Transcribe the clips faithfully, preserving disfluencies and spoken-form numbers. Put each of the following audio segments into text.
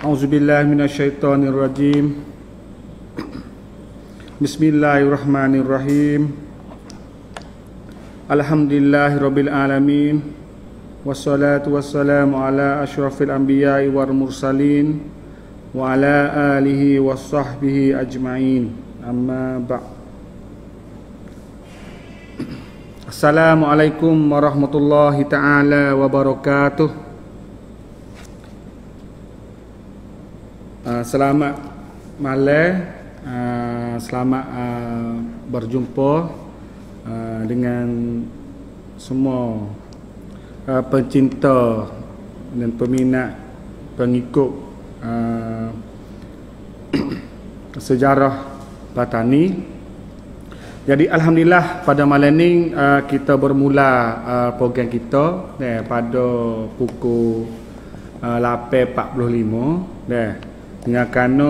A'udzubillahi minasyaitonirrajim. Bismillahirrahmanirrahim. Alhamdulillahirabbil alamin. Wassalatu wassalamu ala asyrafil anbiya'i wal mursalin wa ala alihi wassahbihi ajma'in. Amma ba'd. Assalamualaikum warahmatullahi taala wabarakatuh. Uh, selamat malam, uh, selamat uh, berjumpa uh, dengan semua uh, pencinta dan peminat pengikut uh, sejarah Patani. Jadi alhamdulillah pada malam ni uh, kita bermula uh, program kita eh, pada pukul uh, lapan empat puluh lima eh. Dengan kerana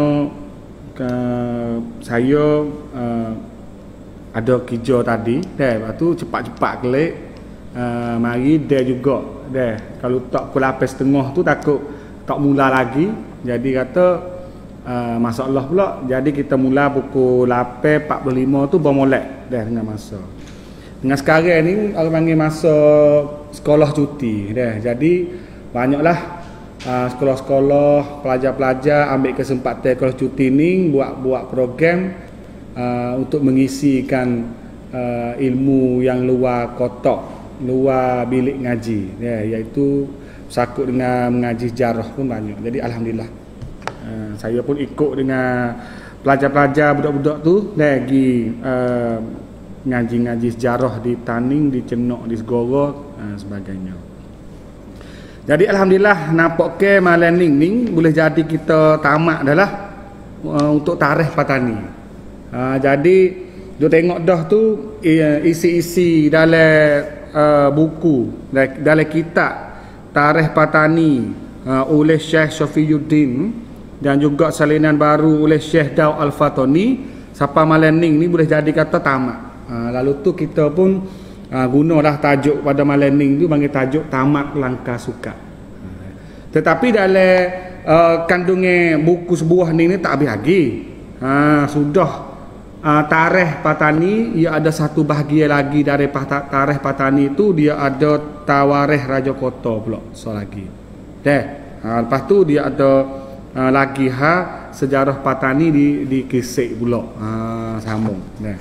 uh, saya uh, ada kerja tadi, dah, lepas tu cepat-cepat kelik, uh, mari dia juga, dah. Kalau tak pukul lapan setengah tu takut tak mula lagi, jadi kata uh, masalah pula, jadi kita mula pukul lapan empat puluh lima tu bermolek, dah dengan masa. Dengan sekarang ni orang panggil masa sekolah cuti, dah. Jadi banyaklah Uh, sekolah-sekolah, pelajar-pelajar ambil kesempatan sekolah cuti ni buat-buat program uh, untuk mengisikan uh, ilmu yang luar kotak, luar bilik ngaji, ya, iaitu sakut dengan mengaji sejarah pun banyak. Jadi alhamdulillah uh, saya pun ikut dengan pelajar-pelajar budak-budak tu lagi uh, ngaji-ngaji sejarah di Taning, di Cenok, di Segoro, uh, sebagainya. Jadi alhamdulillah nampak ke malam ni ni boleh jadi kita tamat adalah uh, untuk tarikh Patani. Uh, jadi dia tengok dah tu isi-isi dalam uh, buku dalam kitab Tarikh Patani uh, oleh Syekh Syafiuddin dan juga salinan baru oleh Syekh Daud Al-Fatani. Sampai malam ni ni boleh jadi kata tamat. Uh, lalu tu kita pun Ha, gunalah tajuk pada malam ni tu panggil tajuk Tamat Langkah Sukat. Tetapi dalam uh, kandungan buku sebuah ni, ni tak habis lagi. Ha, sudah uh, tarikh Patani, ia ada satu bahagian lagi dari tarikh Patani itu, dia ada Tawarikh Raja Kota pula so lagi. Deh. Ha, lepas tu dia ada uh, lagi ha sejarah Patani di di Kisik pula. Ha, sambung. Deh.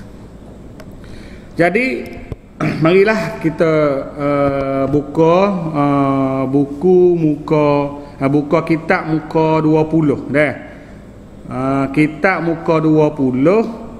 Jadi marilah kita uh, buka uh, buku muka uh, buka kitab muka dua puluh dah. Uh, kitab muka dua puluh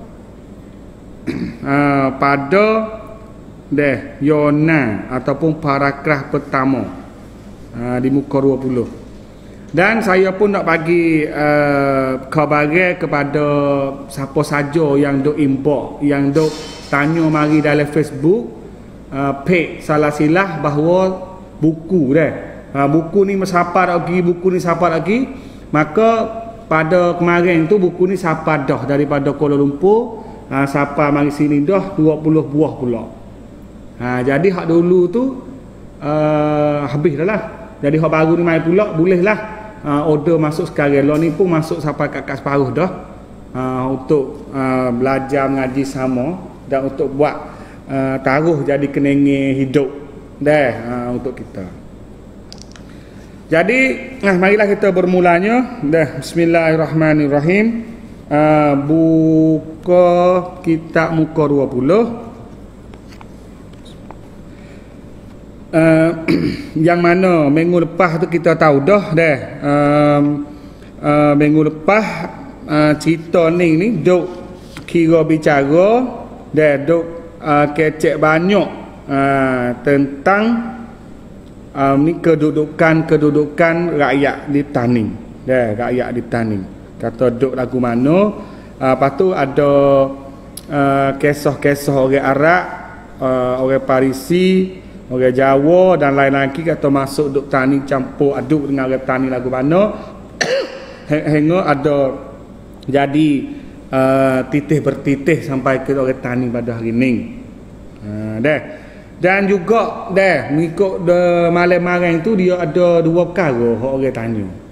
uh, pada dah Yona ataupun paragraf pertama uh, di muka dua puluh. Dan saya pun nak bagi uh, khabar kepada siapa saja yang dok inbox, yang dok tanya mari dalam Facebook uh, page Salah Silah bahawa buku dah. Uh, buku ni siapa lagi, buku ni siapa lagi. Maka pada kemarin tu buku ni siapa dah daripada Kuala Lumpur, uh, siapa mari sini dah dua puluh buah pula. Uh, jadi hak dulu tu uh, habis dah lah. Jadi hak baru ni mai pula boleh lah uh, order masuk sekarang. Lo ni pun masuk sampai kat kat separuh dah. Uh, untuk uh, belajar mengaji sama dan untuk buat uh, taruh jadi kenenge hidup dah uh, untuk kita. Jadi nah, marilah kita bermulanya dah. Bismillahirrahmanirrahim. Uh, buka kitab muka dua puluh. Uh, yang mana minggu lepas tu kita tahu dah dah um, uh, minggu lepas uh, cerita ni ni duk kira bicara dah duk uh, kecek banyak uh, tentang um, ni kedudukan-kedudukan rakyat di Taning. Dah rakyat di Taning. Kata duk lagu mana, uh, lepas tu ada uh, kisah-kisah orang Arab, uh, orang Parisi, orang Jawa dan lain-lain lagi kata masuk duk Taning campur aduk dengan orang Taning lagu mana. Hingga ada jadi Uh, titih bertitih sampai ke orang Taning pada hari ni. Uh, dah. Dan juga dah mengikut de malam-malam tu dia ada dua perkara hok orang tanya.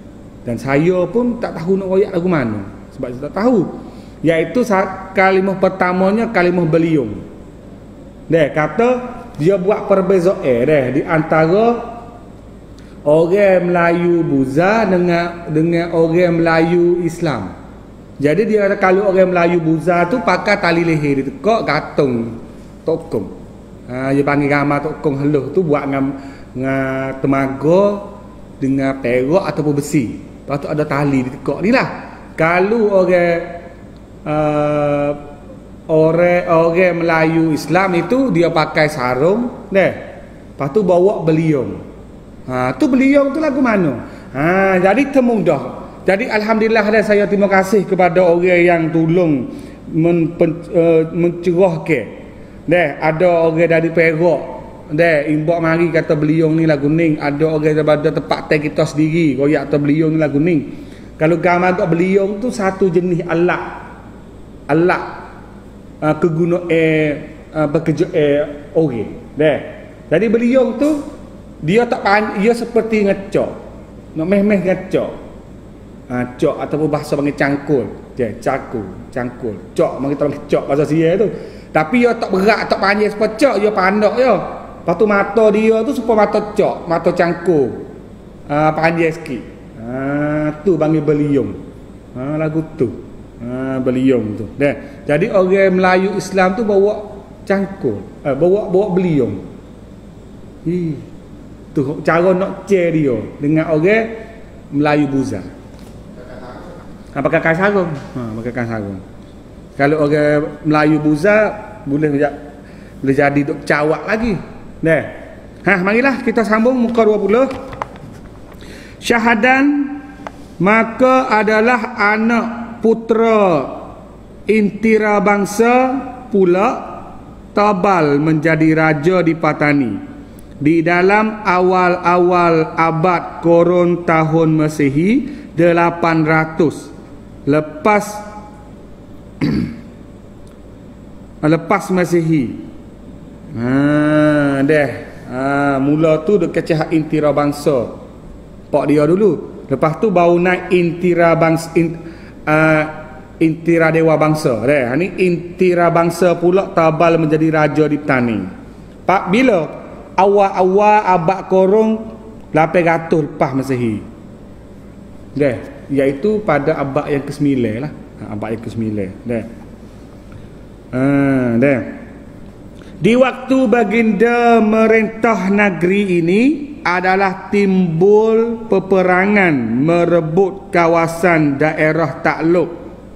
Dan saya pun tak tahu nak royak lagu mana. Sebab saya tak tahu. Iaitu kalimah pertamanya kalimah beliung. Dia kata dia buat perbezaan deh di antara orang Melayu Buza dengan dengan orang Melayu Islam. Jadi dia kata kalau orang Melayu Buza tu pakai tali leher dia tekak gantung tokong. Ha, dia panggil gambar tokong heluh tu buat dengan, dengan temaga dengan perak ataupun besi. Lepas tu ada tali di tekak ni lah. Kalau orang uh, orang orang Melayu Islam itu dia pakai sarung deh. Lepas tu bawa beliung. Ha, tu beliung tu lagu mana? Ha, jadi temudah. Jadi alhamdulillah dah saya terima kasih kepada orang yang tolong men, uh, mencerahkan. Deh, ada orang dari Perak. Deh, imbak mari kata beliung ni lagu ning. Ada orang daripada tempat teh kita sendiri royak kata beliung ni lagu ning. Kalau gambar untuk beliung tu satu jenis alat. Alat uh, kegunaan uh, bekerja eh, orang. Deh. Jadi beliung tu dia tak panjang, dia seperti ngecok. Nak meh-meh ngecok. Ha, cok ataupun bahasa panggil cangkul. Je, cakul, cangkul. Cok mari kita panggil cok bahasa sia tu. Tapi dia tak berat, tak panjang seperti cok, dia pandak je. Lepas tu mata dia tu supaya mata cok, mata cangkul. Ha, panjang sikit. Ha, tu panggil beliung. Ha, lagu tu. Ha, beliung tu. Dah. Jadi orang Melayu Islam tu bawa cangkul, eh, bawa bawa beliung. Hi. Tu cara nak share dia dengan orang Melayu Buza. Ha, pakai kain sarung. Ha, pakai kain sarung. Kalau orang Melayu Buza boleh boleh jadi duk cawak lagi. Dah. Ha, marilah kita sambung muka dua puluh. Syahadan maka adalah anak putera intira bangsa pula Tabal menjadi raja di Patani. Di dalam awal-awal abad Korun tahun Masihi lapan ratus lepas lepas Masihi. Ha deh. Ha mula tu dekat cahak intira bangsa. Pak dia dulu. Lepas tu baru naik intira bangsa in, uh, intira dewa bangsa. Deh. Ha ni intira bangsa pula Tabal menjadi raja di Patani. Pak bila awal-awal abad Korun lapan ratus lepas Masihi. Deh, iaitu pada abad yang kesembilan lah. Ha, abad yang kesembilan. Deh. Ha, deh. Di waktu baginda merintah negeri ini adalah timbul peperangan merebut kawasan daerah takluk.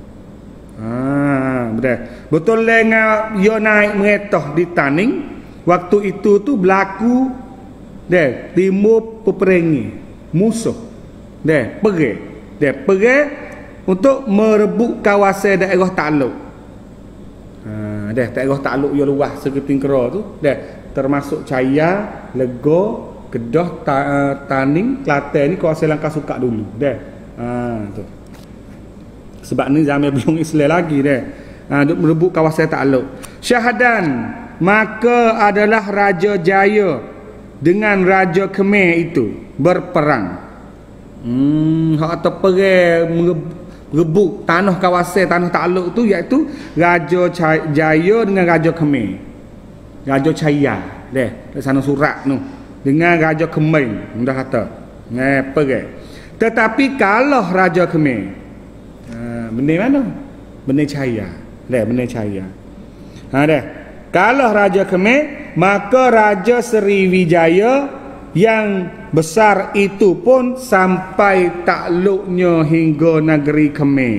Ha, betul. Betul dengan dia naik merintah di Taning. Waktu itu tu berlaku deh timbul peperangan musuh. Deh, pergi. Deh, pergi untuk merebut kawasan daerah takluk. Ha, deh, daerah takluk yang luas seketing kera tu, deh, termasuk Caya, Lego, Kedah, ta, uh, Taning, Kelantan ni kawasan Langkah Sukak dulu. Deh. Ha, tu. Sebab ni zaman belum Islam lagi deh. Ha, untuk merebut kawasan takluk. Syahadan maka adalah Raja Jaya dengan Raja Khmer itu berperang. Hmm, hak terperang merebut tanah kawasan tanah takluk tu iaitu Raja Jaya dengan Raja Khmer. Raja Caya deh, di sana surat tu dengan Raja Khmer dah kata. Nah, pergi. Tetapi kalau Raja Khmer ha, benar mana? Benar Caya. Deh, benar Caya. Ha deh. Kalau Raja Khmer, maka Raja Sriwijaya yang besar itu pun sampai takluknya hingga negeri Khmer.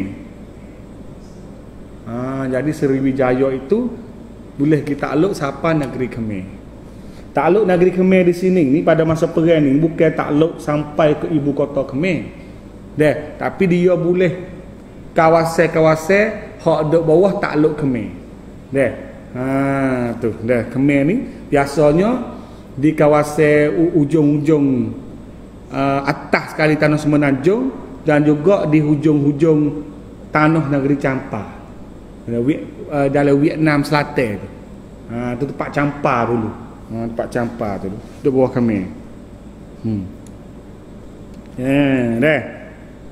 Ha, jadi Sriwijaya itu boleh kita takluk sampai negeri Khmer. Takluk negeri Khmer di sini ni pada masa perang ni bukan takluk sampai ke ibu kota Khmer. Deh, tapi dia boleh kawasan-kawasan hak dek bawah takluk Khmer. Deh. Ha tu dah Khmer ni biasanya di kawasan ujung-ujung uh, atas sekali tanah Semenanjung dan juga di hujung-hujung tanah negeri Champa. Uh, dalam Vietnam Selatan tu. Ha tu tempat Champa dulu. Ha tempat Champa tu di bawah Khmer. Hmm. Ya, dah.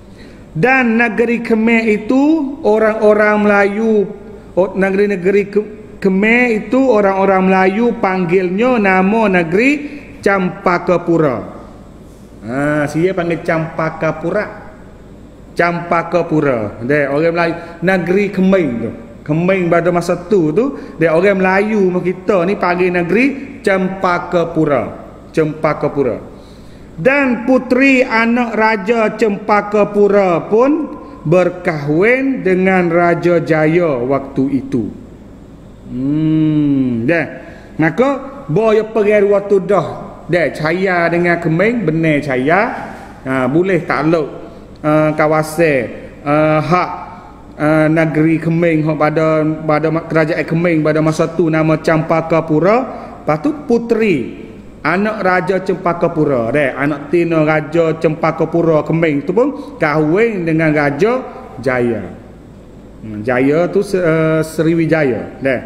Dan negeri Khmer itu orang-orang Melayu, negeri-negeri Khmer itu orang-orang Melayu panggilnya nama negeri Campakapura. Ha, saya panggil Campakapura. Campakapura. Dia orang Melayu, negeri Khmer tu. Khmer pada masa tu tu, dia orang Melayu kita ni panggil negeri Campakapura. Campakapura. Dan puteri anak Raja Cempakapura pun berkahwin dengan Raja Jaya waktu itu. Hmm, dah. Maka boya pergi waktu dah. Dah Caya dengan Kemeng benar Caya. Ha, boleh takluk uh, kawasan uh, hak uh, negeri Kemeng pada pada kerajaan Kemeng pada masa tu nama Campakapura. Lepas tu puteri anak Raja Cempakapura, deh, anak tina Raja Cempakapura Kemeng tu pun kahwin dengan Raja Jaya. Hmm, Jaya tu uh, Sriwijaya, deh.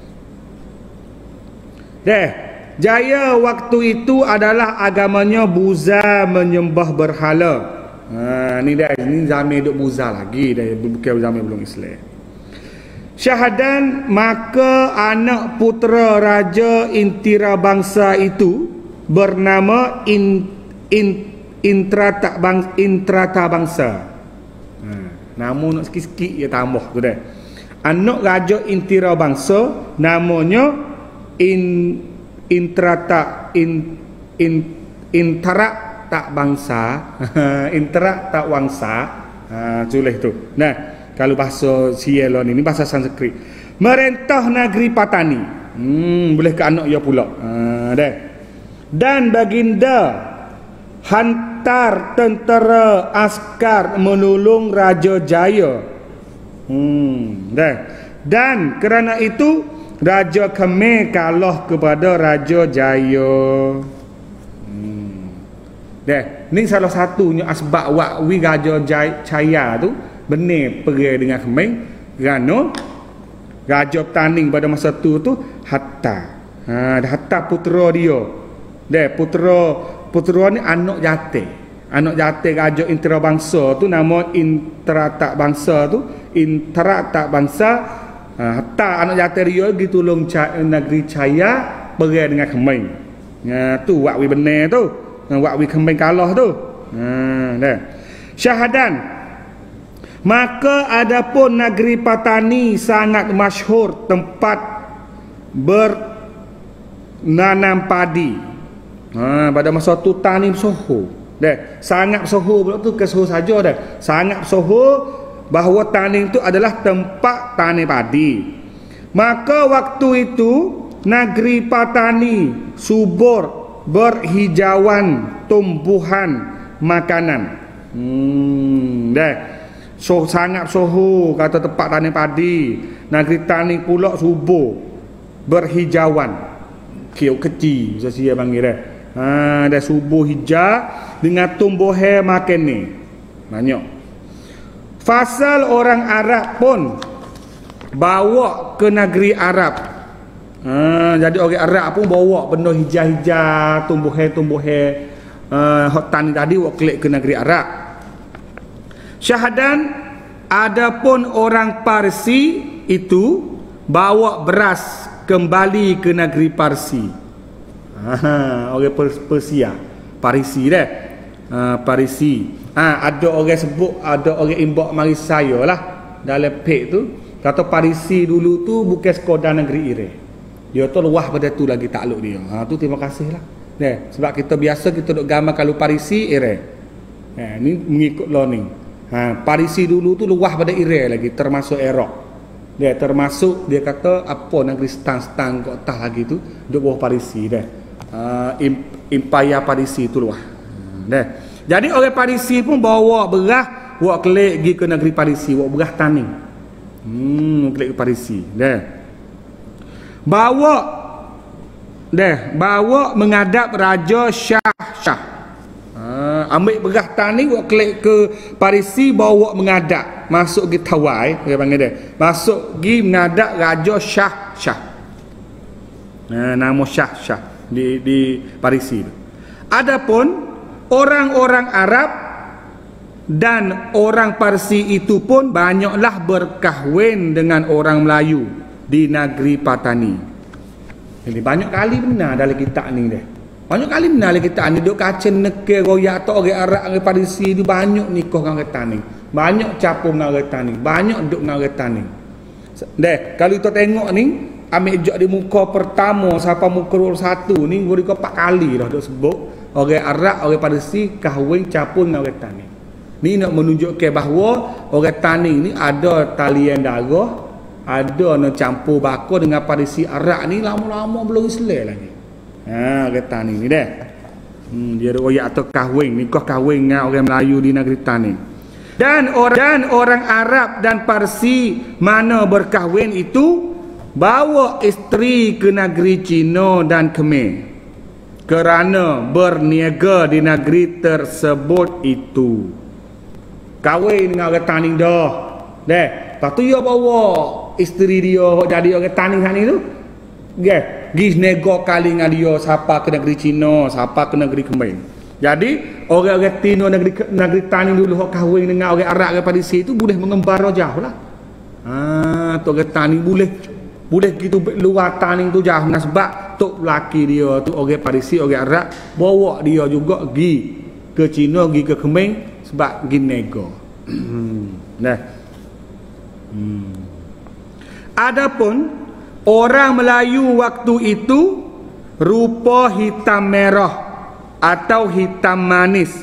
Deh, Jaya waktu itu adalah agamanya Buza, menyembah berhala. Ha, ni dah, ni zaman duk Buza lagi, dah, bukan zaman belum Islam. Syahadan, maka anak putera Raja Intira bangsa itu bernama in, in, Intrata bang, Intrata bangsa. Ha, nama nak sikit-sikit ya tambah tu dah. Anak Raja Intira bangsa namanya in Intrata in, in Intara tak bangsa. Intara tak wangsa. Ha, tulis tu. Nah, kalau bahasa Sielon ini bahasa Sanskrit. Merentah negeri Patani. Hmm, boleh ke anak ya pula. Ha, dah. Dan baginda hantar tentera askar menolong Raja Jaya. Hmm, dah. Dan kerana itu Raja Khmer kalah kepada Raja Jaya. Hmm. Dah, ni salah satunya asbab wakwi Raja Jaya tu benar pergi dengan Khmer kerana Raja Taning pada masa tu tu Hatta. Ha, Hatta putera dia. Dia putera putera ni anak jati. Anak jati Raja Intera bangsa tu nama Intera tak bangsa tu, Intera tak bangsa. Ha, Hatta anak jati dia pergi tolong negeri Caya pergi dengan Khmer. Ha, tu wakwi benar tu. Wakwi Khmer kalah tu. Ha, dah. Syahadan, maka adapun negeri Patani sangat masyhur tempat bernanam padi. Ha, pada masa tu tani soho. Dah, sangat soho pula tu ke soho saja dah. Sangat soho bahawa tani itu adalah tempat tani padi. Maka waktu itu negeri Patani subur berhijauan tumbuhan makanan. Hmm, dah. So sangat soho kata tempat tani padi. Negeri tani pula subur berhijauan. Kiau kecil saya panggil dah. Ha, dah subur hijau dengan tumbuhan makan ni. Banyak. Fasal orang Arab pun bawa ke negeri Arab. Ha, jadi orang Arab pun bawa benda hijau-hijau, tumbuhan-tumbuhan uh, hot tani tadi bawa kelik ke negeri Arab. Syahadan, adapun orang Parsi itu bawa beras kembali ke negeri Parsi. Ha, orang Persia, Parisi dah. Ha, Parisi. Ha, ada orang sebut, ada orang imbak mari saya lah dalam pek tu kata Parisi dulu tu bukan sekadar negeri Iraq. Dia tu luah pada tu lagi takluk dia. Ha, tu terima kasih lah. Dah, sebab kita biasa kita duk gambar kalau Parisi Iraq. Ha, ni mengikut learning. Ha, Parisi dulu tu luah pada Iraq lagi termasuk Iraq. Dia termasuk dia kata apa negeri stan-stan kat atas lagi tu duk bawah Parisi dah. Uh, Impaya Parisi tu luah. Dah. Jadi orang Parisi pun bawa beras buat kelik pergi ke negeri Parisi, buat beras tani. Hmm, kelik ke Parisi. Dah. Bawa dah, bawa menghadap Raja Shah Shah. Uh, ambil beras tani buat kelik ke Parisi, bawa menghadap, masuk pergi tawai, dia panggil dia. Masuk pergi menghadap Raja Shah Shah. Uh, nama Shah Shah di di Parisi. Adapun orang-orang Arab dan orang Parsi itu pun banyaklah berkahwin dengan orang Melayu di negeri Patani. Jadi banyak kali benar dalam kitab ni deh. Banyak kali benar dalam kitab ni duk kaca neke royak atau orang Arab orang Parsi tu banyak nikah dengan orang Tani. Banyak capung dengan orang Tani, banyak duk dengan orang Tani. Deh, kalau kita tengok ni ambil jok di muka pertama sampai muka dua puluh satu ni boleh kau empat kali dah duk sebut orang Arab orang Parsi kahwin capung dengan orang Tani. Ni nak menunjukkan bahawa orang Tani ni ada talian darah, ada nak campur bakar dengan Parsi Arab ni lama-lama belum Islam lagi. Ha, orang Tani ni dah. Hmm, dia royak atau kahwin, nikah kahwin dengan orang Melayu di negeri Tani. Dan orang dan orang Arab dan Parsi mana berkahwin itu bawa isteri ke negeri Cina dan Khmer kerana berniaga di negeri tersebut itu. Kahwin dengan orang Tani dah. Deh, lepas tu dia bawa isteri dia jadi orang Tani sana tu. Geh, gis nego kali dengan dia siapa ke negeri Cina, siapa ke negeri Khmer. Jadi orang-orang Tino negeri negeri Tani dulu kahwin dengan orang Arab orang Parsi itu boleh mengembara jauh lah. Ha, tu orang Tani boleh boleh gitu luar Tani tu jauh nah, sebab tok laki dia tu orang Parsi orang Arab bawa dia juga pergi ke Cina, pergi ke Khmer sebab pergi nego. Nah. Hmm. Adapun orang Melayu waktu itu rupa hitam merah atau hitam manis.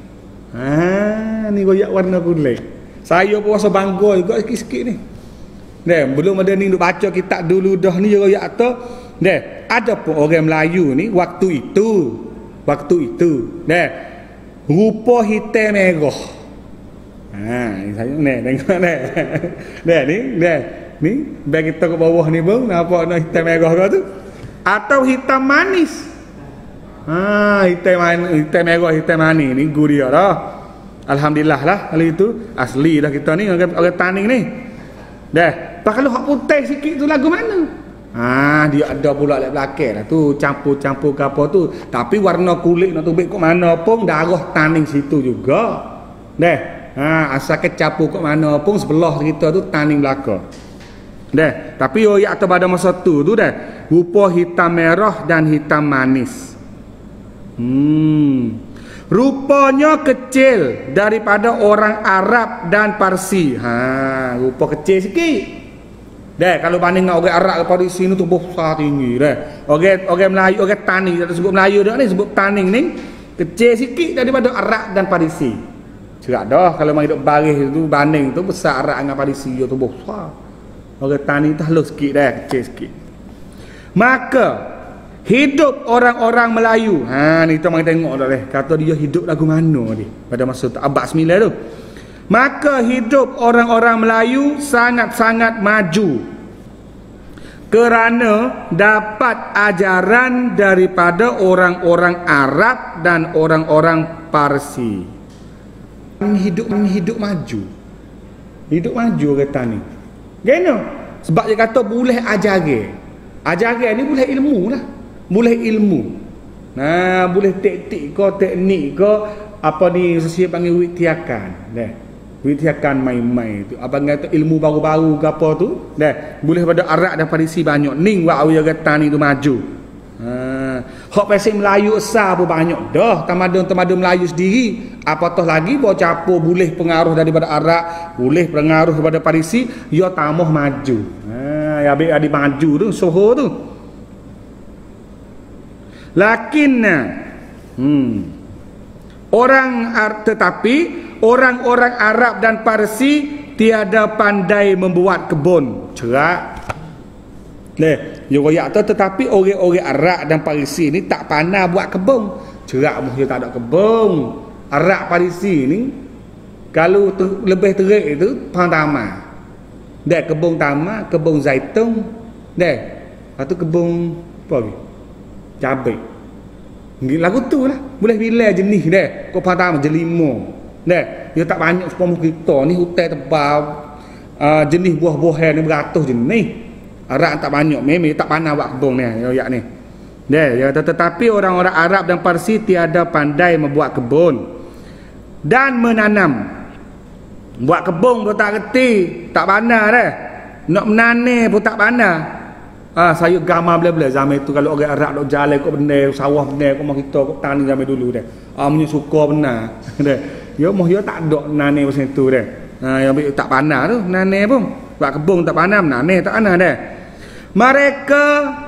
Ha, ni goyak warna kulit. Saya pun rasa bangga juga sikit-sikit ni. Nah, belum ada ni duk baca kitab dulu dah ni goyak atau nah, ada pun orang Melayu ni waktu itu, waktu itu, nah, rupa hitam merah. Ha, ni saya ni tengok ni. Nah, ni, nah, ni bagi kita ke bawah ni bang, nampak nak hitam merah kau tu? Atau hitam manis. Ha, hitam manis, hitam merah, hitam manis ni guru dia dah. Alhamdulillah lah kalau itu asli dah kita ni orang, orang Tani ni. Dah, pak kalau hak putih sikit tu lagu mana? Ha, dia ada pula lek belakang lah tu campur-campur ke apa tu. Tapi warna kulit nak tubik kok mana pun darah Tani situ juga. Dah, ha, asal ke campur kok mana pun sebelah kita tu Tani belakang. Dah, tapi oh ya atau pada masa tu tu dah rupa hitam merah dan hitam manis. Hmm. Rupanya kecil daripada orang Arab dan Parsi. Ha, rupa kecil sikit. Dah, kalau banding dengan orang Arab dan Parsi ni tu besar tinggi dah. Orang orang Melayu, orang Tani, tak sebut Melayu dah ni, sebut Tani ni kecil sikit daripada Arab dan Parsi. Cerak dah kalau mai duk baris tu banding tu besar Arab dengan Parsi tu besar. Orang Tani tu halus sikit dah, kecil sikit. Maka hidup orang-orang Melayu. Ha, ni kita mari tengok dah leh. Kata dia hidup lagu mana dia pada masa tu abad sembilan tu. Maka hidup orang-orang Melayu sangat-sangat maju kerana dapat ajaran daripada orang-orang Arab dan orang-orang Parsi. Hidup hidup maju. Hidup maju kata ni. Gano? Sebab dia kata boleh ajaran. Ajaran ni boleh ilmu lah. Boleh ilmu. Nah, boleh taktik ke, teknik ke, apa ni saya panggil witiakan. Dah. Witiakan main-main tu. Abang kata ilmu baru-baru ke apa tu. Dah. Boleh pada Arab dan Parsi banyak. Ning wak awya kata ni tu maju. Ha. Hak pasal Melayu besar pun banyak dah. Tamadun-tamadun Melayu sendiri. Apatah lagi bawa capur boleh pengaruh daripada Arab, boleh pengaruh daripada Parsi, ya tambah maju. Ha, ya adik-adik maju tu, soho tu. Lakinna hmm, orang tetapi orang-orang Arab dan Parsi tiada pandai membuat kebun. Cerak. Leh, yo royak tu tetapi orang-orang Arab dan Parsi ni tak pandai buat kebun. Cerak mu dia tak ada kebun. Arab Parsi ni kalau ter, lebih terik itu pang tama. Dah kebun tama, kebun zaitun. Dah. Lepas tu kebun apa lagi? Cabai. Lagu tu lah. Boleh pilih jenis dah. Kau faham jelimo. Dah. Dia tak banyak sepuluh kita ni hutan tebal. Uh, jenis buah-buahan ni beratus jenis. Arab tak banyak. Memang tak pandai buat kebun ni. Ya ni. Dah. Ya, tetapi orang-orang Arab dan Parsi tiada pandai membuat kebun. dan menanam. Buat kebun pun tak reti, tak pandai dah. Nak menanam pun tak pandai. Ah, saya gamar bela-bela zaman itu kalau orang Arab dok jalan kok benar sawah benar kok mak kita kok tani zaman dulu dah. Ah, punya suka benar. Dah. Ya moh ya tak dok menanam macam tu dah. Ha, yang tak pandai tu menanam pun. Buat kebun tak pandai menanam tak pandai dah. Mereka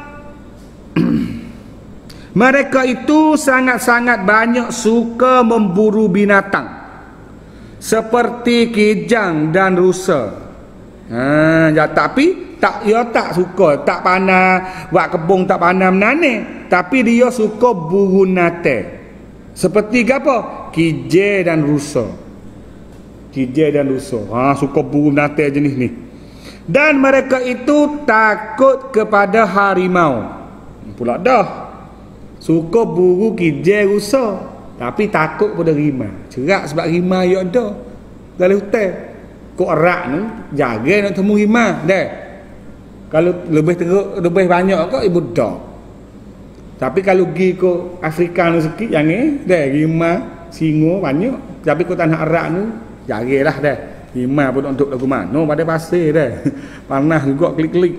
mereka itu sangat-sangat banyak suka memburu binatang seperti kijang dan rusa. Ha, ya, tapi tak dia tak suka, tak pandai buat kebun, tak pandai menanam, tapi dia suka buru nate. Seperti apa? Kijang dan rusa. Kijang dan rusa. Ha, suka buru nate jenis ni. Dan mereka itu takut kepada harimau. Pula dah. Suka buru kijang rusa, tapi takut pada rimau. Cerak sebab rimau ya ada dalam hutan. Kok erak ni jaga nak temu rimau dah. Kalau lebih teruk, lebih banyak kok ibu dah. Tapi kalau pergi ke Afrika ni sikit jangan dah rimau singa banyak. Tapi kau tak nak erak ni jagalah dah. Rimau pun untuk lagu mana pada pasir dah. Panas juga klik-klik.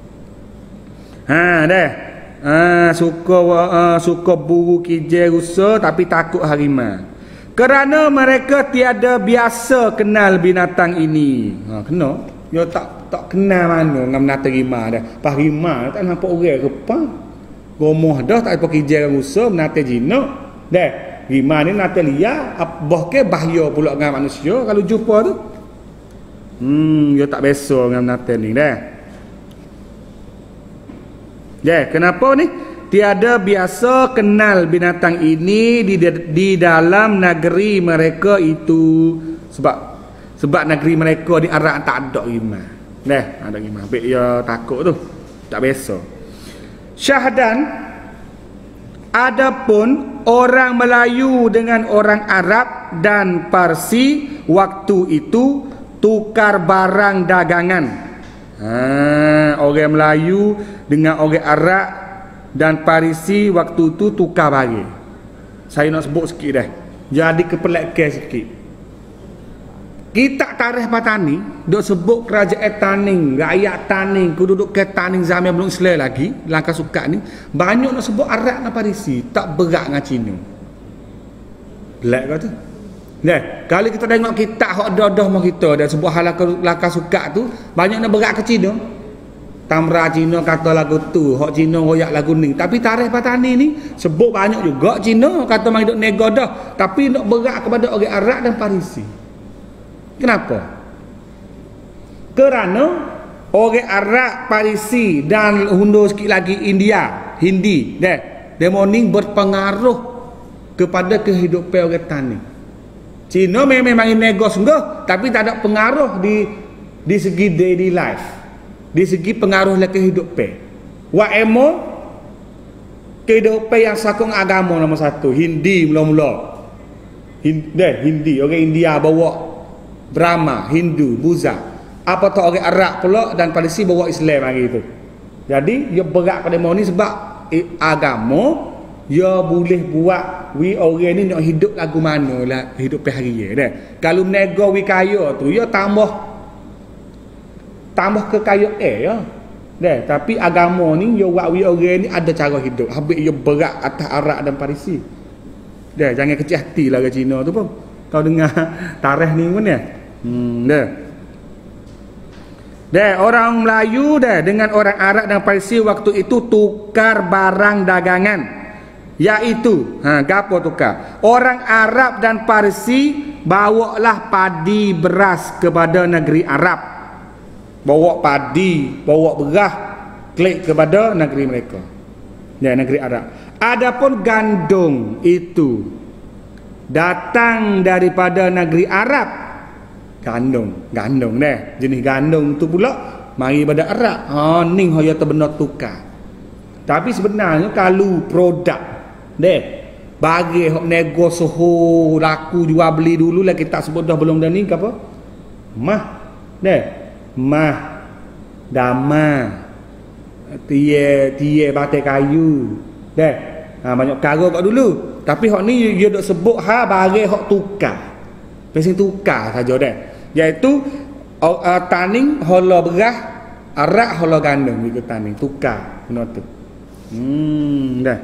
Ha dah. Ah, suka uh, suka buru kijang rusa tapi takut harimau. Kerana mereka tiada biasa kenal binatang ini. Ha, kena. Dia tak tak kenal mana dengan binatang rimau dah. Pas rimau tak nampak orang ke apa. Gomoh dah tak apa kijang rusa binatang jinak. Dah. Rimau ni binatang liar, abah ke bahaya pula dengan manusia kalau jumpa tu. Hmm, dia tak biasa dengan binatang ni dah. Ya, kenapa ni? Tiada biasa kenal binatang ini di di dalam negeri mereka itu sebab sebab negeri mereka di Arab tak ada rimau. Dah, ada rimau. Baik dia takut tu. Tak biasa. Syahdan, adapun orang Melayu dengan orang Arab dan Parsi waktu itu tukar barang dagangan. Ha, orang Melayu dengan orang Arab dan Parisi waktu tu tukar bagi. Saya nak sebut sikit dah. Jadi kepelakan sikit. Kita tarikh Patani dok sebut kerajaan Taning, rakyat Taning, kedudukan Taning zaman belum Islam lagi, langkah suka ni banyak nak sebut Arab dan Parisi, tak berat dengan Cina. Belak kau tu. Nah, kalau kita tengok kitab hak dah-dah mak kita dan sebut hal langkah suka tu banyak nak berat ke Cina. Tamra Cina kata lagu tu, hak Cina royak lagu ni. Tapi tarikh Patani ni sebut banyak juga Cina kata mai duk nego dah, tapi nak berat kepada orang Arab dan Parisi. Kenapa? Kerana orang Arab, Parisi dan hundur sikit lagi India, Hindi, dah, demo ni berpengaruh kepada kehidupan orang Tani. Cina memang nego sungguh, tapi tak ada pengaruh di di segi daily life. Di segi pengaruh lah kehidupan. Wa emo kehidupan yang sakung agama nombor satu, Hindi mula-mula. Hindi, deh, Hindi, orang India bawa Brahma, Hindu, Buddha. Apa tu orang Arab pula dan Parsi bawa Islam hari itu. Jadi dia berat pada mau ni sebab eh, agama dia boleh buat we orang ni nak hidup lagu mana lah hidup hari dah. Kalau nego we kaya tu dia tambah tambah kekayaan ya. Dah, tapi agama ni dia buat we orang ni ada cara hidup. Habis dia berat atas Arab dan Parsi. Dah, jangan kecil hati lah ke Cina tu pun. Kau dengar tarikh ni pun ya. Hmm, dah. Dah, orang Melayu dah dengan orang Arab dan Parsi waktu itu tukar barang dagangan. Iaitu, ha, gapo tukar? Orang Arab dan Parsi bawalah padi beras kepada negeri Arab. Bawa padi, bawa beras klik kepada negeri mereka. Ya, negeri Arab. Adapun gandum itu datang daripada negeri Arab. Gandum, gandum dah. Jenis gandum tu pula mari pada Arab. Ha ning hoya terbenar tukar. Tapi sebenarnya kalau produk deh bagi hok nego suhu laku jual beli dulu lah kita sebut dah belum dah ni ke apa? Mah deh. Mah dama tie tie batai kayu dah ha, banyak karo kat dulu tapi hok ni dia dok sebut ha bagi hok tukar Pesing tukar saja dah. Iaitu uh, uh, taning hola berah, arak hola gandum ikut taning tukar benda tu. Hmm, dah.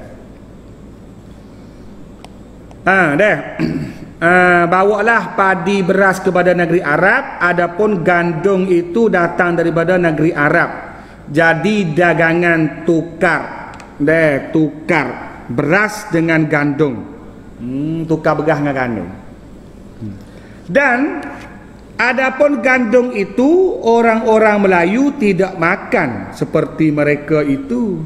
Ah, dah. Uh, bawalah padi beras kepada negeri Arab, adapun gandum itu datang daripada negeri Arab. Jadi dagangan tukar, deh tukar beras dengan gandum. Hmm, tukar beras dengan gandum. Hmm. Dan adapun gandum itu orang-orang Melayu tidak makan seperti mereka itu.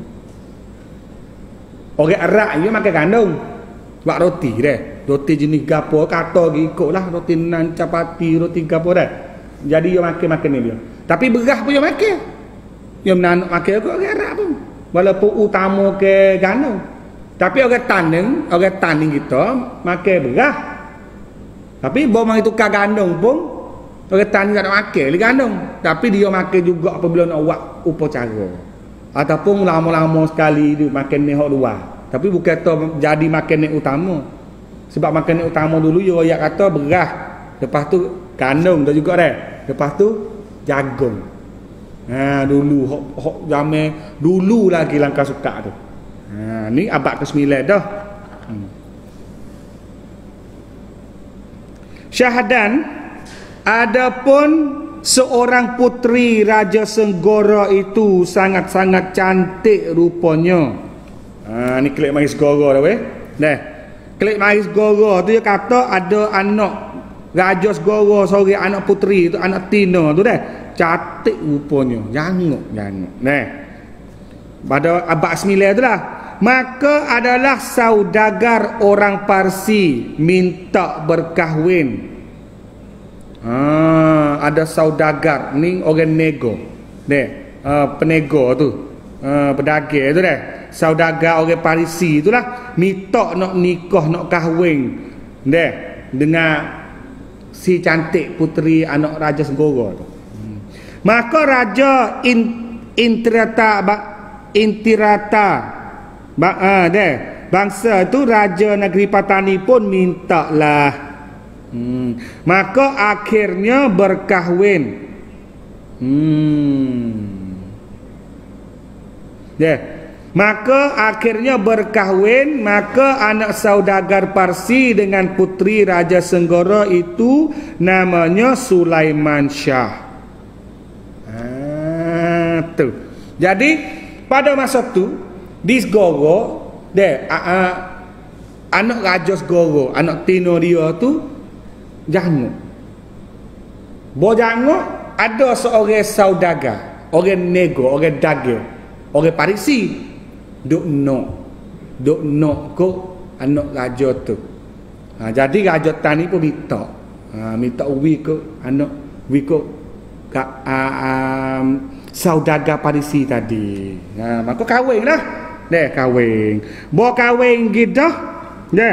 Orang Arab dia makan gandum. Buat roti deh. Roti jenis gapo kata ikutlah roti nan capati roti gapo dah. Jadi dia makan-makan ni dia. Tapi beras pun dia makan. Dia menanak makan juga orang Arab pun. Walaupun utama ke gandum. Tapi orang taneng, orang taning kita makan beras. Tapi bawa mari tukar gandum pun orang taning tak nak makan lagi gandum. Tapi dia makan juga apabila nak buat upacara. Ataupun lama-lama sekali dia makan ni hok luar. Tapi bukan tu jadi makan ni utama. Sebab makan yang utama dulu dia ayat kata beras, lepas tu gandum dah juga dah, lepas tu jagung. Ha, dulu hok hok zaman dulu lagi langkah suka tu. Ha, ni abad kesembilan dah. Hmm. Syahdan, adapun seorang puteri Raja Senggora itu sangat-sangat cantik rupanya. Ha, ni klik mari Senggora dah weh. Dah. Klik mari Segoro tu dia kata ada anak Raja Segoro seorang anak puteri tu, anak Tina tu dah. Cantik rupanya. Janguk, janguk. Nah. Pada abad sembilan tu lah. Maka adalah saudagar orang Parsi minta berkahwin. Ha, ada saudagar ni orang nego. Deh, uh, penego tu. Uh, pedagang tu dah. Saudagar orang Parsi itulah minta nak nikah nak kahwin deh dengan si cantik puteri anak Raja Senggora tu. Hmm. Maka Raja in, Intirata ba, Intirata ba, uh, deh bangsa tu raja negeri Patani pun mintalah. Hmm. Maka akhirnya berkahwin. Hmm. Deh Maka akhirnya berkahwin, maka anak saudagar Parsi dengan puteri Raja Senggora itu namanya Sulaiman Shah. Ah, tu. Jadi pada masa tu di Segoro, deh uh, uh, anak Raja Segoro, anak Tino dia tu janguk. Bo janguk ada seorang saudagar, orang nego, orang dagang, orang Parsi. Duk nok Duk nok ko anak raja tu. Ha, jadi raja tani pun minta. Ha, minta uwi ke anak uwi ko ka uh, um, saudagar Parsi tadi. Ha, maka kahwin lah. Deh kahwin. Bo kahwin gitu. Deh.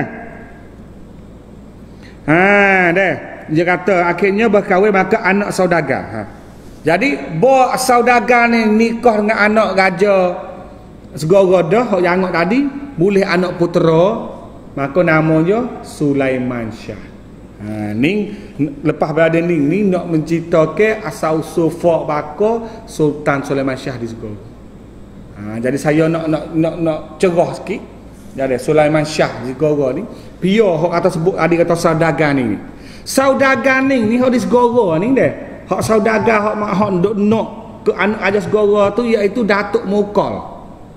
Ha, deh. Dia kata akhirnya berkahwin maka anak saudagar. Ha. Jadi bo saudagar ni nikah dengan anak raja Segoro dah yang angkat tadi boleh anak putera, maka namanya Sulaiman Shah. Ha, ni lepas berada ni ni nak menceritakan asal usul fak baka Sultan Sulaiman Shah di Segoro. Ha, jadi saya nak nak nak nak cerah sikit. Jadi Sulaiman Shah di Segoro ni, pia hok kata sebut ada kata saudagar ni. Saudagar ni ni hok di Segoro ni deh. Hok saudagar hok mak hok nduk nok ke anak aja Segoro tu iaitu Datuk Mokol.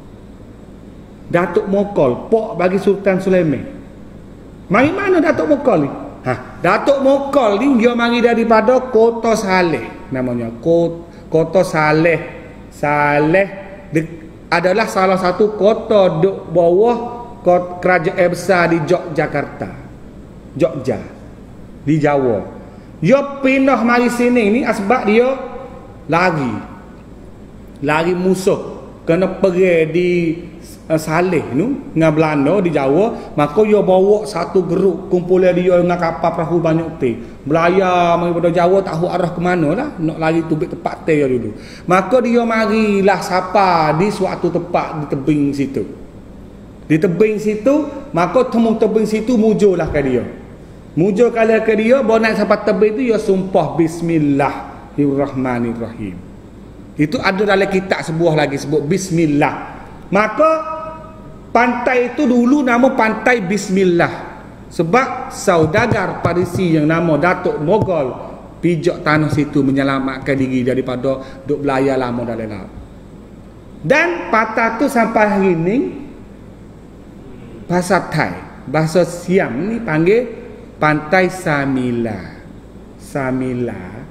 Datuk Mokol, pok bagi Sultan Sulaiman. Mari mana Datuk Mokol ni? Ha, Datuk Mokol ni dia mari daripada Kota Saleh namanya. Kota Saleh. Saleh adalah salah satu kota di bawah kota kerajaan besar di Yogyakarta. Jogja. Di Jawa. Dia pindah mari sini ni sebab dia lari. Lari musuh. Kena pergi di Saleh tu dengan Belanda di Jawa, maka dia bawa satu geruk kumpulan dia dengan kapal perahu banyak teh. Belayar mari pada Jawa tahu arah ke mana lah, nak lari tubik tempat teh dulu. Maka dia marilah sapa di suatu tempat di tebing situ. Di tebing situ, maka temu tebing situ mujurlah ke dia. Muja kala ke dia, bawa naik sampai tebing tu, dia sumpah Bismillahirrahmanirrahim. Itu ada dalam kitab sebuah lagi sebut Bismillah. Maka pantai itu dulu nama pantai Bismillah. Sebab saudagar Parisi yang nama Datuk Mogol pijak tanah situ menyelamatkan diri daripada duk belayar lama dalam laut. Dan patah tu sampai hari ni bahasa Thai, bahasa Siam ni panggil Pantai Samila. Samila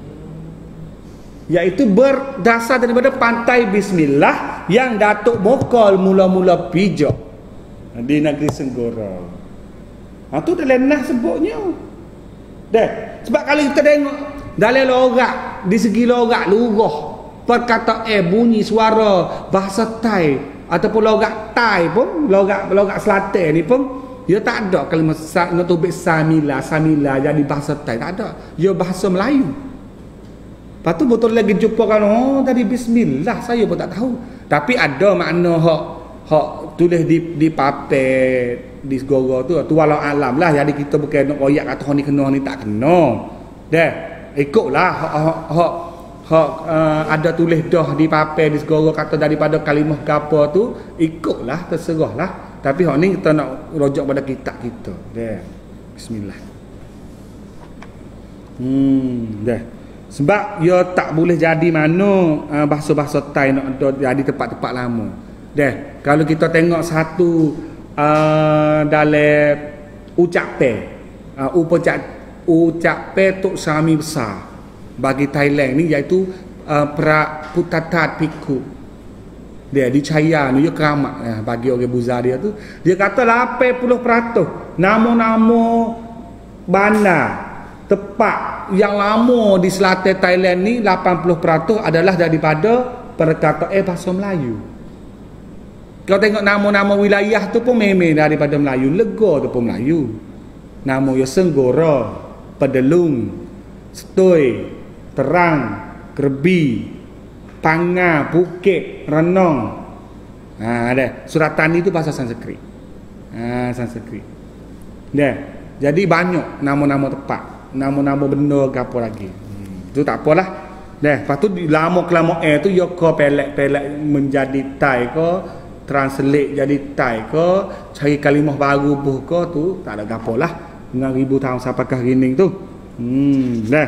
iaitu berdasar daripada Pantai Bismillah yang Datuk Mogol mula-mula pijak di negeri Senggora. Ha, tu dalam nah sebutnya. Dah. Sebab kalau kita tengok dalam logat, di segi logat lurah, perkataan eh bunyi suara bahasa Thai ataupun logat Thai pun, logat logat Selatan ni pun, dia tak ada kalimah nak tubik samila, samila jadi bahasa Thai, tak ada. Dia bahasa Melayu. Lepas tu betul lagi jumpa kan, oh tadi bismillah, saya pun tak tahu. Tapi ada makna hak hak tulis di di paper di segoro tu, tu walau alam lah. Jadi kita bukan nak royak kata ni kena ni tak kena. Dah, ikutlah hak hak hak, hak uh, ada tulis dah di paper di segoro kata daripada kalimah gapo tu, ikutlah, terserahlah. Tapi hak ni kita nak rujuk pada kitab kita. Dah. Bismillah. Hmm, dah. Sebab ia tak boleh jadi mana uh, bahasa-bahasa Thai nak ada jadi tempat-tempat lama. Dah. Kalau kita tengok satu Uh, dalam ucapan uh, ucap ucapan tok sami besar bagi Thailand ni iaitu uh, pra putatat piku. Dia dicaya ni dia keramat uh, bagi orang Buza dia tu, dia kata lapan puluh peratus nama-nama bandar tempat yang lama di selatan Thailand ni, lapan puluh peratus adalah daripada perkataan bahasa Melayu. Kau tengok nama-nama wilayah tu pun memang daripada Melayu. Lega tu pun Melayu. Nama ya Senggora, Pedelung, Setoi, Terang, Kerbi, Panga, Bukit, Renong. Ha, ada. Suratani tu bahasa Sanskrit. Ha, Sanskrit. Dah. Jadi banyak nama-nama tempat, nama-nama benda ke apa lagi. Hmm. Tu tak apalah. Dah. Lepas tu lama kelama air tu ya ke pelek-pelek menjadi Thai ke, translate jadi Thai ke, cari kalimah baru buh ke, tu tak ada gapo lah. enam ribu tahun sampai ke hari ni tu. Hmm, dah.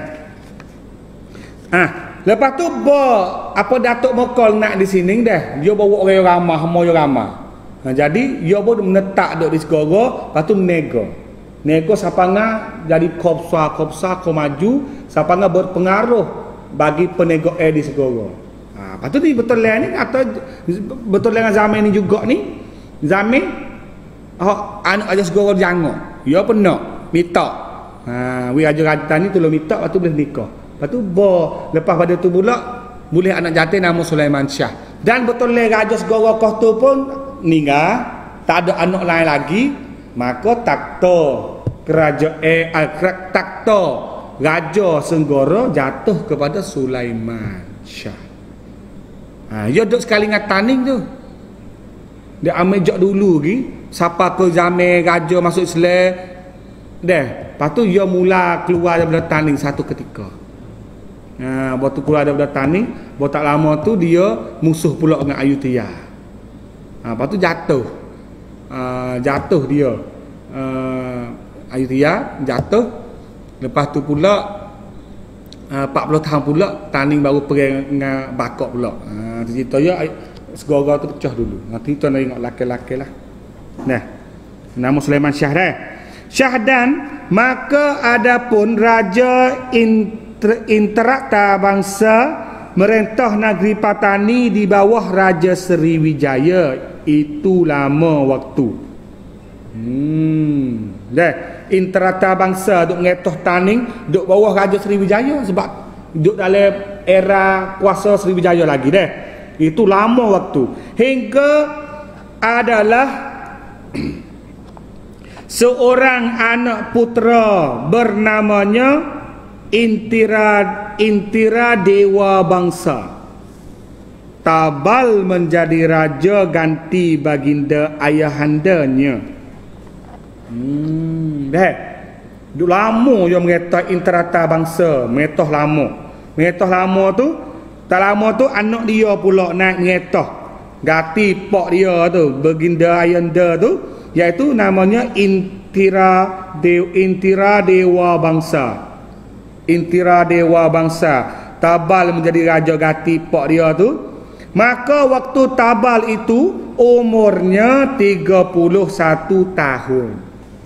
Ah, lepas tu bo apa Datuk Mogol nak di sini dah. Dia bawa orang ramah, hamo ramah. Ha, jadi dia pun menetap duk di segoro, lepas tu nego. Nego sapanga jadi kopsa, kopsa ko maju, sapanga berpengaruh bagi penego eh di segoro. Ha, lepas tu ni betul lah ni atau betul dengan zaman ni juga ni. Zaman oh, anak aja segoro jangan. Ya pernah minta. Ha, wi aja rata ni tolong minta, lepas tu boleh nikah. Lepas tu bo lepas pada tu pula boleh anak jantan nama Sulaiman Shah. Dan betul lah raja segoro kau tu pun ninggal, tak ada anak lain lagi, maka takto kerajaan eh takto raja Senggoro jatuh kepada Sulaiman Shah. Ha, dia duduk sekali dengan taning tu. Dia ambil jok dulu lagi. Siapa ke zaman raja masuk Islam. Dah. Lepas tu dia mula keluar daripada taning satu ketika. Ha, waktu keluar daripada taning, buat tak lama tu dia musuh pula dengan Ayutthaya. Ha, lepas tu jatuh. Ha, jatuh dia. Uh, Ayutthaya jatuh. Lepas tu pula Uh, empat puluh tahun pula taning baru perang dengan Bakok pula. Ha, cerita ya segara tu pecah dulu. Nanti kita nak tengok laki-laki lah. Nah. Nama Sulaiman Shah dah. Shah dan maka adapun raja inter, Interakta bangsa merentah negeri Patani di bawah Raja Sriwijaya. Itu lama waktu. Hmm. Dah. Interakta bangsa duk ngetoh taning duk bawah Raja Sriwijaya sebab duk dalam era kuasa Sriwijaya lagi dah. Itu lama waktu hingga adalah seorang anak putera bernamanya Intira Intira Dewa Bangsa tabal menjadi raja ganti baginda ayahandanya. Hmm, dah. Duk lama je mengetah interata bangsa, mengetah lama. Mengetah lama tu, tak lama tu anak dia pula naik mengetah. Gati pak dia tu, Baginda Ayanda tu, iaitu namanya Intira De, Intira Dewa Bangsa. Intira Dewa Bangsa. Tabal menjadi raja gati pak dia tu. Maka waktu Tabal itu umurnya tiga puluh satu tahun.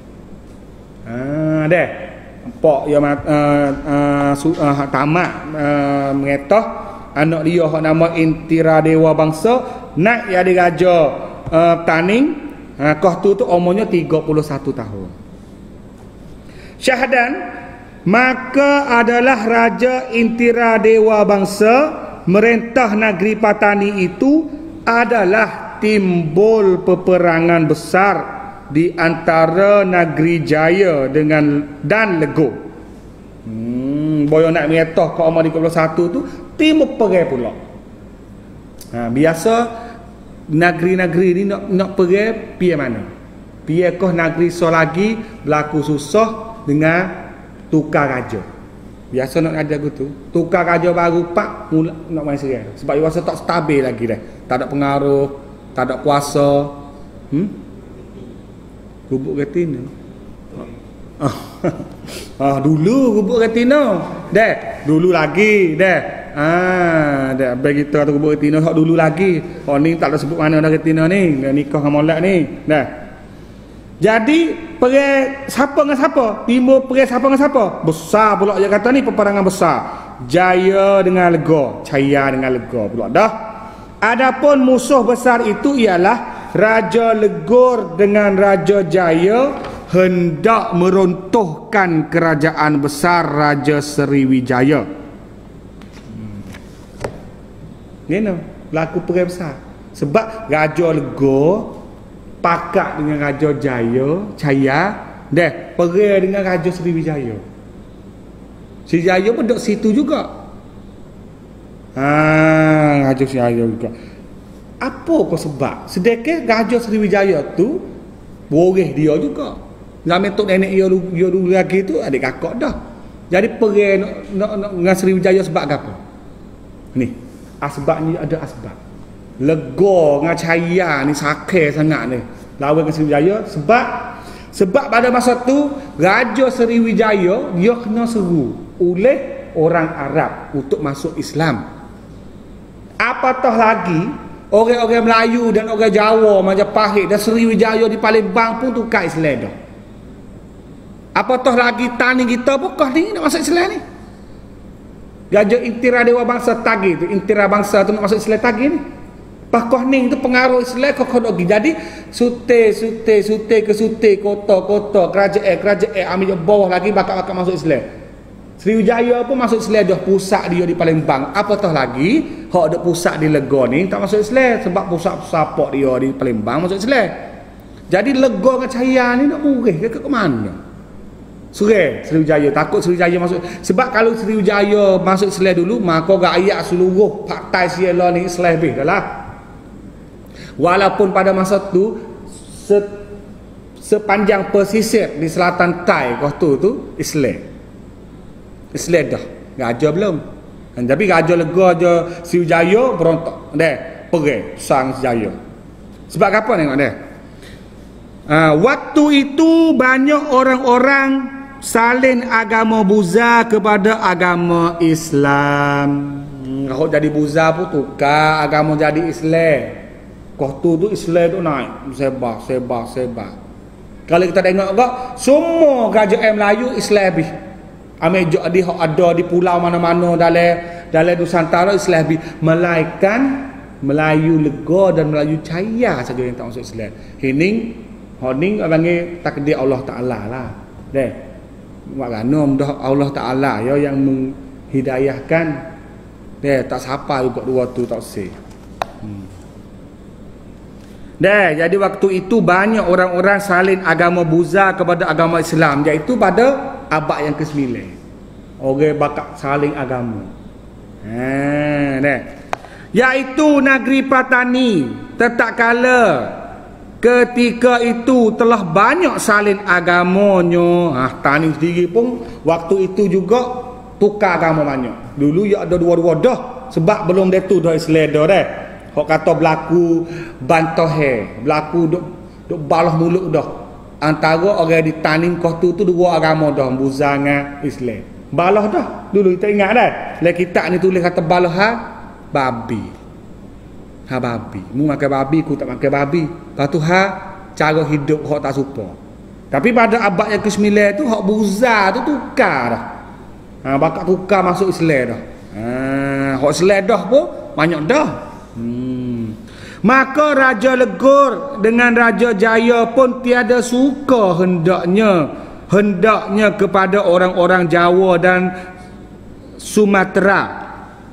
Ah, deh. Pak dia uh, uh, uh, tamat uh, mengetah anak dia hak nama Intira Dewa Bangsa naik jadi raja uh, Taning. Uh, kau tu tu umurnya tiga puluh satu tahun. Syahdan maka adalah raja Intira Dewa Bangsa merentah negeri Patani itu adalah timbul peperangan besar di antara negeri Jaya dengan dan Lego. Hmm, boyo nak mengetah ke umur tiga puluh satu tu timbul perang pula. Ha, biasa negeri-negeri ni nak nak perang pi mana? Pi kah negeri so lagi berlaku susah dengan tukar raja. Biasa nak ada gitu. Tukar raja baru pak mula nak main serang. Sebab dia rasa tak stabil lagi dah. Tak ada pengaruh, tak ada kuasa. Hmm? Gubuk retina. Ah, ah dulu gubuk retina. Dah, dulu lagi, dah. Ah, dah bagi kita tu gubuk retina hak dulu lagi. Oh ni tak ada sebut mana dah retina ni. Dah nikah dengan molek ni. Dah. Jadi perang siapa dengan siapa? Timur perang siapa dengan siapa? Besar pula dia kata ni peperangan besar. Jaya dengan Lega, Jaya dengan Lega pula dah. Adapun musuh besar itu ialah Raja Legor dengan Raja Jaya hendak meruntuhkan kerajaan besar Raja Sriwijaya. Hmm. Ni no, berlaku perang besar. Sebab Raja Legor pakat dengan Raja Jaya, Jaya, dah perang dengan Raja Sriwijaya. Sriwijaya pun duduk situ juga. Ha, Raja Sriwijaya juga. Apa kau sebab? Sedekah Raja Sriwijaya tu boleh dia juga. Zaman tok nenek dia dia dulu lagi tu adik kakak dah. Jadi perang nak, nak, nak dengan Sriwijaya sebab apa? Ni, asbabnya ada asbab. Lega dengan Jaya ni sakit sangat ni. Lawan dengan Sriwijaya sebab sebab pada masa tu Raja Sriwijaya dia kena seru oleh orang Arab untuk masuk Islam. Apatah lagi orang-orang Melayu dan orang Jawa, Majapahit dan Sriwijaya di Palembang pun tukar Islam dah. Apatah lagi tani kita pun kau ni nak masuk Islam ni. Raja Intira Dewa Bangsa tagi tu, Intira Bangsa tu nak masuk Islam tagi ni. Pakoh ning tu pengaruh Islam kau kau lagi. Jadi sute sute sute ke sute kota-kota kerajaan kerajaan ambil bawah lagi bakal-bakal masuk Islam. Sriwijaya pun masuk Islam dah, pusat dia di Palembang. Apatah lagi hak ada pusat di Lega ni tak masuk Islam sebab pusat support dia di Palembang masuk Islam. Jadi Lega dengan Jaya ni nak murih ke ke mana? Surai Sriwijaya takut Sriwijaya masuk sebab kalau Sriwijaya masuk Islam dulu maka rakyat seluruh partai siala ni Islam habis dah lah. Walaupun pada masa tu se, sepanjang pesisir di selatan Tai kau tu tu Islam. Islam dah. Raja belum. Dan tapi Raja Lega Raja Sriwijaya berontak. Dah, perang sang Sriwijaya. Sebab apa tengok dia? Uh, waktu itu banyak orang-orang salin agama Buza kepada agama Islam. Kalau jadi Buza pun tukar agama jadi Islam. Kau tu tu Islam tu naik sebar sebar sebar. Kalau kita tengok kok semua kerajaan Melayu Islam habis. Ambil jadi ada di pulau mana-mana dalam dalam Nusantara Islam habis. Melainkan Melayu Lega dan Melayu Jaya saja yang tak masuk Islam. Hening honing panggil takdir Allah Taala lah. Deh. Mak ganom dah Allah Taala ya yang menghidayahkan. Deh tak siapa juga dua tu tak sih. Hmm. Dah, jadi waktu itu banyak orang-orang salin agama Buza kepada agama Islam, iaitu pada abad yang kesembilan. Orang bakal saling agama. Ha, dah. Iaitu negeri Patani. Tak kala Ketika itu telah banyak salin agamanya. Ah, Taning sendiri pun waktu itu juga tukar agama banyak. Dulu ya ada dua-dua dah. Sebab belum dia tu dah Islam dah dah. Hok kata berlaku bantohe, berlaku duk duk balah mulut dah. Antara orang di Taning kau tu tu dua agama dah, Buza dengan Islam. Balah dah. Dulu kita ingat dah. Dalam kitab ni tulis kata balah ha babi. Ha babi. Mu makan babi, ku tak makan babi. Lepas tu ha cara hidup hok tak serupa. Tapi pada abad yang kesembilan tu hok Buza tu tukar dah. Ha bakal tukar masuk Islam dah. Ha hok Islam dah pun banyak dah. Hmm. Maka Raja Legor dengan Raja Jaya pun tiada suka hendaknya hendaknya kepada orang-orang Jawa dan Sumatera.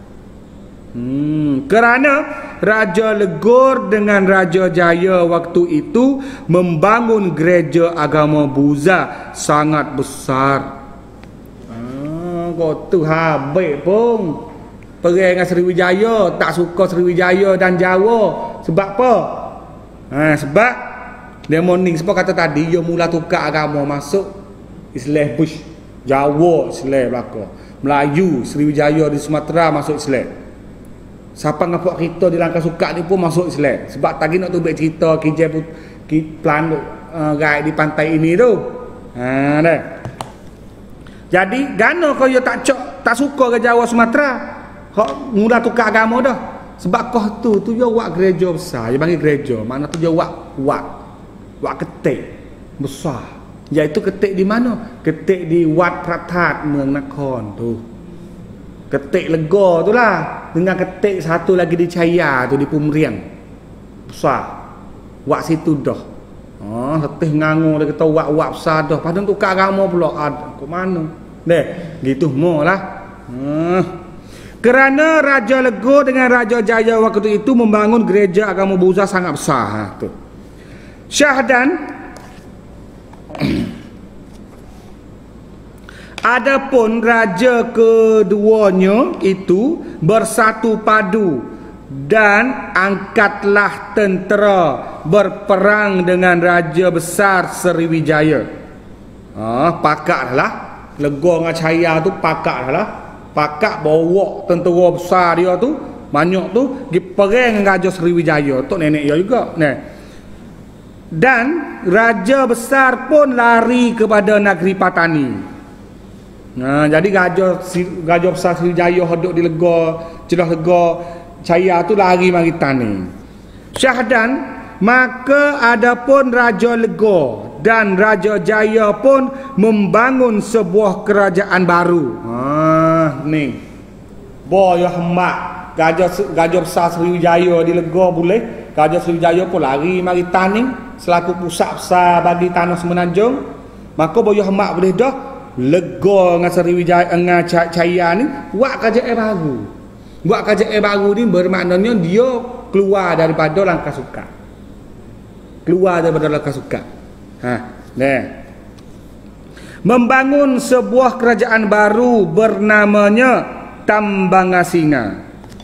Hmm, kerana Raja Legor dengan Raja Jaya waktu itu membangun gereja agama Buza sangat besar. Ah, kau tu habis pun perang dengan Sriwijaya, tak suka Sriwijaya dan Jawa. Sebab apa? Ha, sebab dia morning sebab kata tadi dia mula tukar agama masuk Islam Bush, Jawa Islam belaka, Melayu Sriwijaya di Sumatera masuk Islam. Siapa ngapok kita di Langkah Sukat ni pun masuk Islam. Sebab tadi nak tu buat cerita kijai put ki plan uh, guide di pantai ini tu. Ha dah. Jadi gano kau yo tak cok tak suka ke Jawa Sumatera. Hok mula tukar agama dah. Sebab kau tu tu yo buat gereja besar. Dia panggil gereja. Makna tu yo buat buat buat ketik besar. Iaitu ketik di mana? Ketik di Wat Pratat มือง Nakhon tu. Ketik lega tu lah. Dengan ketik satu lagi di Caya tu di Pumriang. Besar. Wak situ dah. Ah, letih ngangung dia kata wak-wak besar dah. Padahal tukar agama pula. Ada ke mana? Deh, gitu mo lah. Ah. Kerana Raja Legor dengan Raja Jaya waktu itu membangun gereja agama Buza sangat besar. Ha, tu. Syahdan adapun raja keduanya itu bersatu padu dan angkatlah tentera berperang dengan raja besar Sriwijaya. Ah, pakak lah. Legor dengan Caya tu pakak lah. Pakak bawa tentera besar dia tu banyak tu pergi perang dengan raja Sriwijaya. Tok nenek dia juga. Nah. Dan raja besar pun lari kepada negeri Patani. Nah, jadi raja raja besar Sriwijaya hidup di Lega, Cedah Lega, Caya tu lari mari Tani. Syahdan, maka adapun Raja Legor dan Raja Jaya pun membangun sebuah kerajaan baru. Ah, ni. Boy hemat raja raja besar Sriwijaya di Legor boleh, Raja Sriwijaya pun lari mari Tani selaku pusat besar bagi tanah Semenanjung. Maka boy hemat boleh dah Legor dengan Sriwijaya dengan Caya ni buat kerajaan baru. Buat kerajaan baru ni bermaknanya dia keluar daripada Langkah Sukat. Keluar daripada Langkah Sukat. Ha, nah. Membangun sebuah kerajaan baru bernamanya Tambangasinga.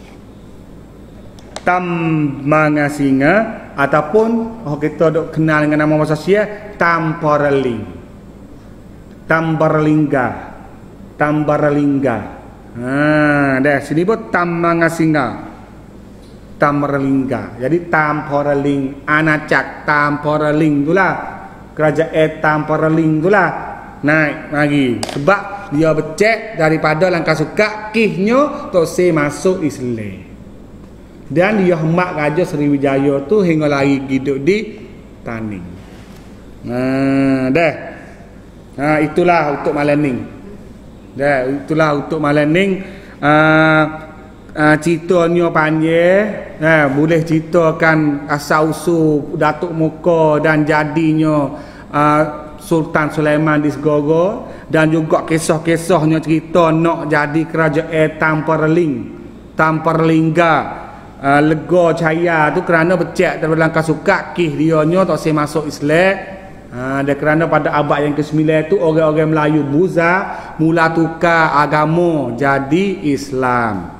Tambangasinga ataupun oh kita dok kenal dengan nama bahasa Sia Tamporeling. Tambarlingga. Tambarlingga. Ha, dah sini pun Tambangasinga. Tambarlingga. Jadi Tamporeling, Anacak Tamporeling itulah. Kerajaan Tamporeling itulah. Naik lagi. Sebab dia becek daripada Langkah Sukat, kihnya tok se masuk Islam. Dan dia hemat Raja Sriwijaya tu hingga lagi hidup di Taning. Nah, dah. Ha, itulah untuk malam ni. Dah, itulah untuk malam ni. Uh, uh, ceritanya panjang. Nah, boleh ceritakan asal usul Datuk Muka dan jadinya uh, Sultan Sulaiman di Segoro, dan juga kisah-kisahnya cerita nak jadi kerajaan Tamporeling, Tamperlingga, uh, Legor Caya tu kerana becek daripada Langkah Sukat, kih dianya tak saya masuk Islam. Ha, dan kerana pada abad yang kesembilan tu orang-orang Melayu Buza mula tukar agama jadi Islam.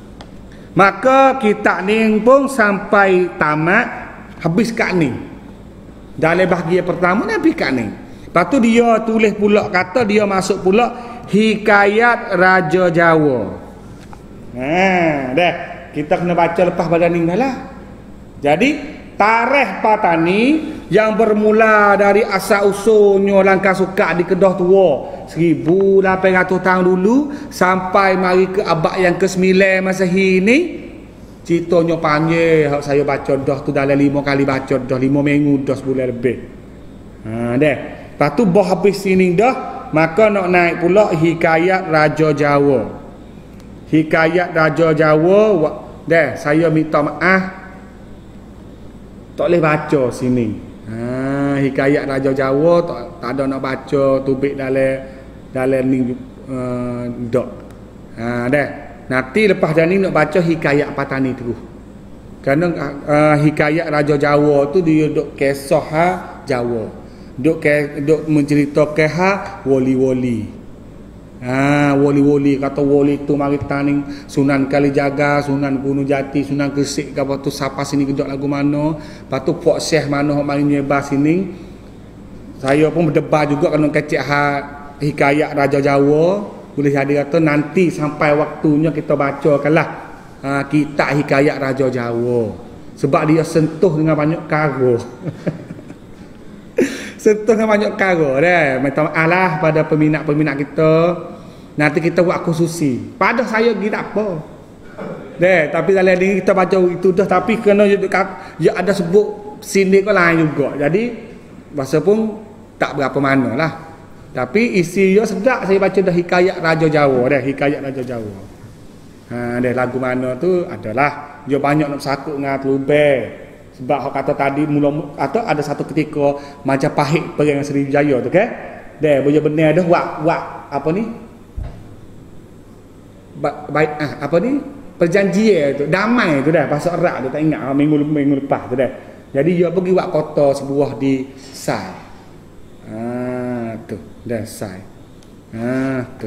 Maka kitab ni pun sampai tamat habis kat ni. Dalam bahagian pertama Nabi kat ni. Lepas tu dia tulis pula kata dia masuk pula Hikayat Raja Jawa. Ha, dah. Kita kena baca lepas pada ni dah lah. Jadi tarikh Patani yang bermula dari asal usulnya langkah suka di Kedah tua seribu lapan ratus tahun dulu sampai mari ke abad yang ke sembilan Masehi ni, ceritanya panjang. Saya baca dah tu dalam lima kali baca dah, lima minggu dah, sebulan lebih. Ha dah. Lepas tu bah habis sini dah, maka nak naik pula Hikayat Raja Jawa. Hikayat Raja Jawa dah, saya minta maaf tak boleh baca sini. Ha, Hikayat Raja Jawa tak, tak ada nak baca tubik dalam dalam ni uh, dok. Ha dah. Nanti lepas dah ni nak baca Hikayat Patani terus. Kerana uh, Hikayat Raja Jawa tu dia duk kisah ha Jawa. Duk ke duk menceritakan ha wali-wali. Ha wali-wali, kata wali tu mari taning Sunan Kalijaga, Sunan Gunung Jati, Sunan Gresik ke apa tu, siapa sini gedok lagu mana. Lepas tu Pok Syekh mana hok mari nyebah sini. Saya pun berdebat juga kena kecek ha Hikayat Raja Jawa. Boleh jadi kata nanti sampai waktunya kita bacakanlah ha, kitab Hikayat Raja Jawa. Sebab dia sentuh dengan banyak karo. Sentuh dengan banyak karo dah. Minta maaf lah pada peminat-peminat kita. Nanti kita buat khususi. Pada saya gitu tak apa. Dah, tapi dalam ni kita baca itu dah, tapi kena dia ada sebut sini ke lain juga. Jadi bahasa pun tak berapa mana lah. Tapi isi dia sedap. Saya baca dah Hikayat Raja Jawa dah, Hikayat Raja Jawa. Ha, dah lagu mana tu adalah dia banyak nak sakut dengan Telubeh. Sebab hak kata tadi mula atau ada satu ketika Majapahit perang dengan Sriwijaya tu kan. Dah boleh benar dah buat buat apa ni? Ba, baik ah apa ni? Perjanjian tu, damai tu dah bahasa Arab tu, tak ingat minggu minggu lepas tu dah. Jadi dia pergi buat kota sebuah di Sai. Ah tu, dah Sai. Ah tu.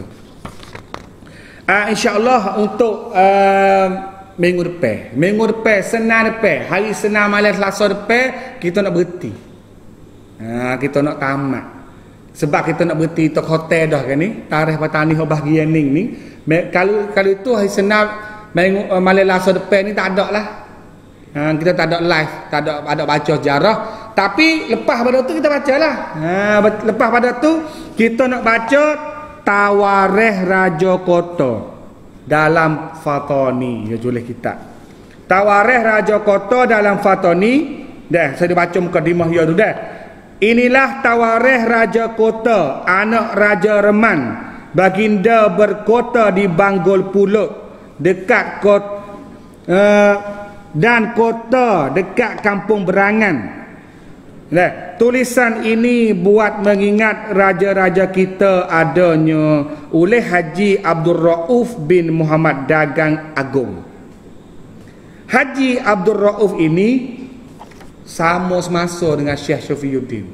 Ah insya-Allah untuk uh, minggu depan, minggu depan, senang depan, hari senang malam Selasa depan kita nak berhenti. Ha, kita nak tamat. Sebab kita nak berhenti tok hotel dah kan ni. Tarikh Patani hok bahagian ni ni. Kalau kalau itu hari senang minggu uh, malam Selasa depan ni tak ada lah. Ha, kita tak ada live, tak ada ada baca sejarah. Tapi lepas pada tu kita bacalah. Ha, lepas pada tu kita nak baca Tawarikh Raja Kota dalam Fatani. Ya tulis kitab Tawarikh Raja Kota dalam Fatani. Dah saya baca mukadimah dia tu dah. Inilah Tawarikh Raja Kota, anak Raja Reman, baginda berkota di Banggol Pulut dekat kota uh, dan kota dekat Kampung Berangan. Nah, tulisan ini buat mengingat raja-raja kita adanya oleh Haji Abdul Rauf bin Muhammad Dagang Agung. Haji Abdul Rauf ini sama semasa dengan Syekh Syafiuddin.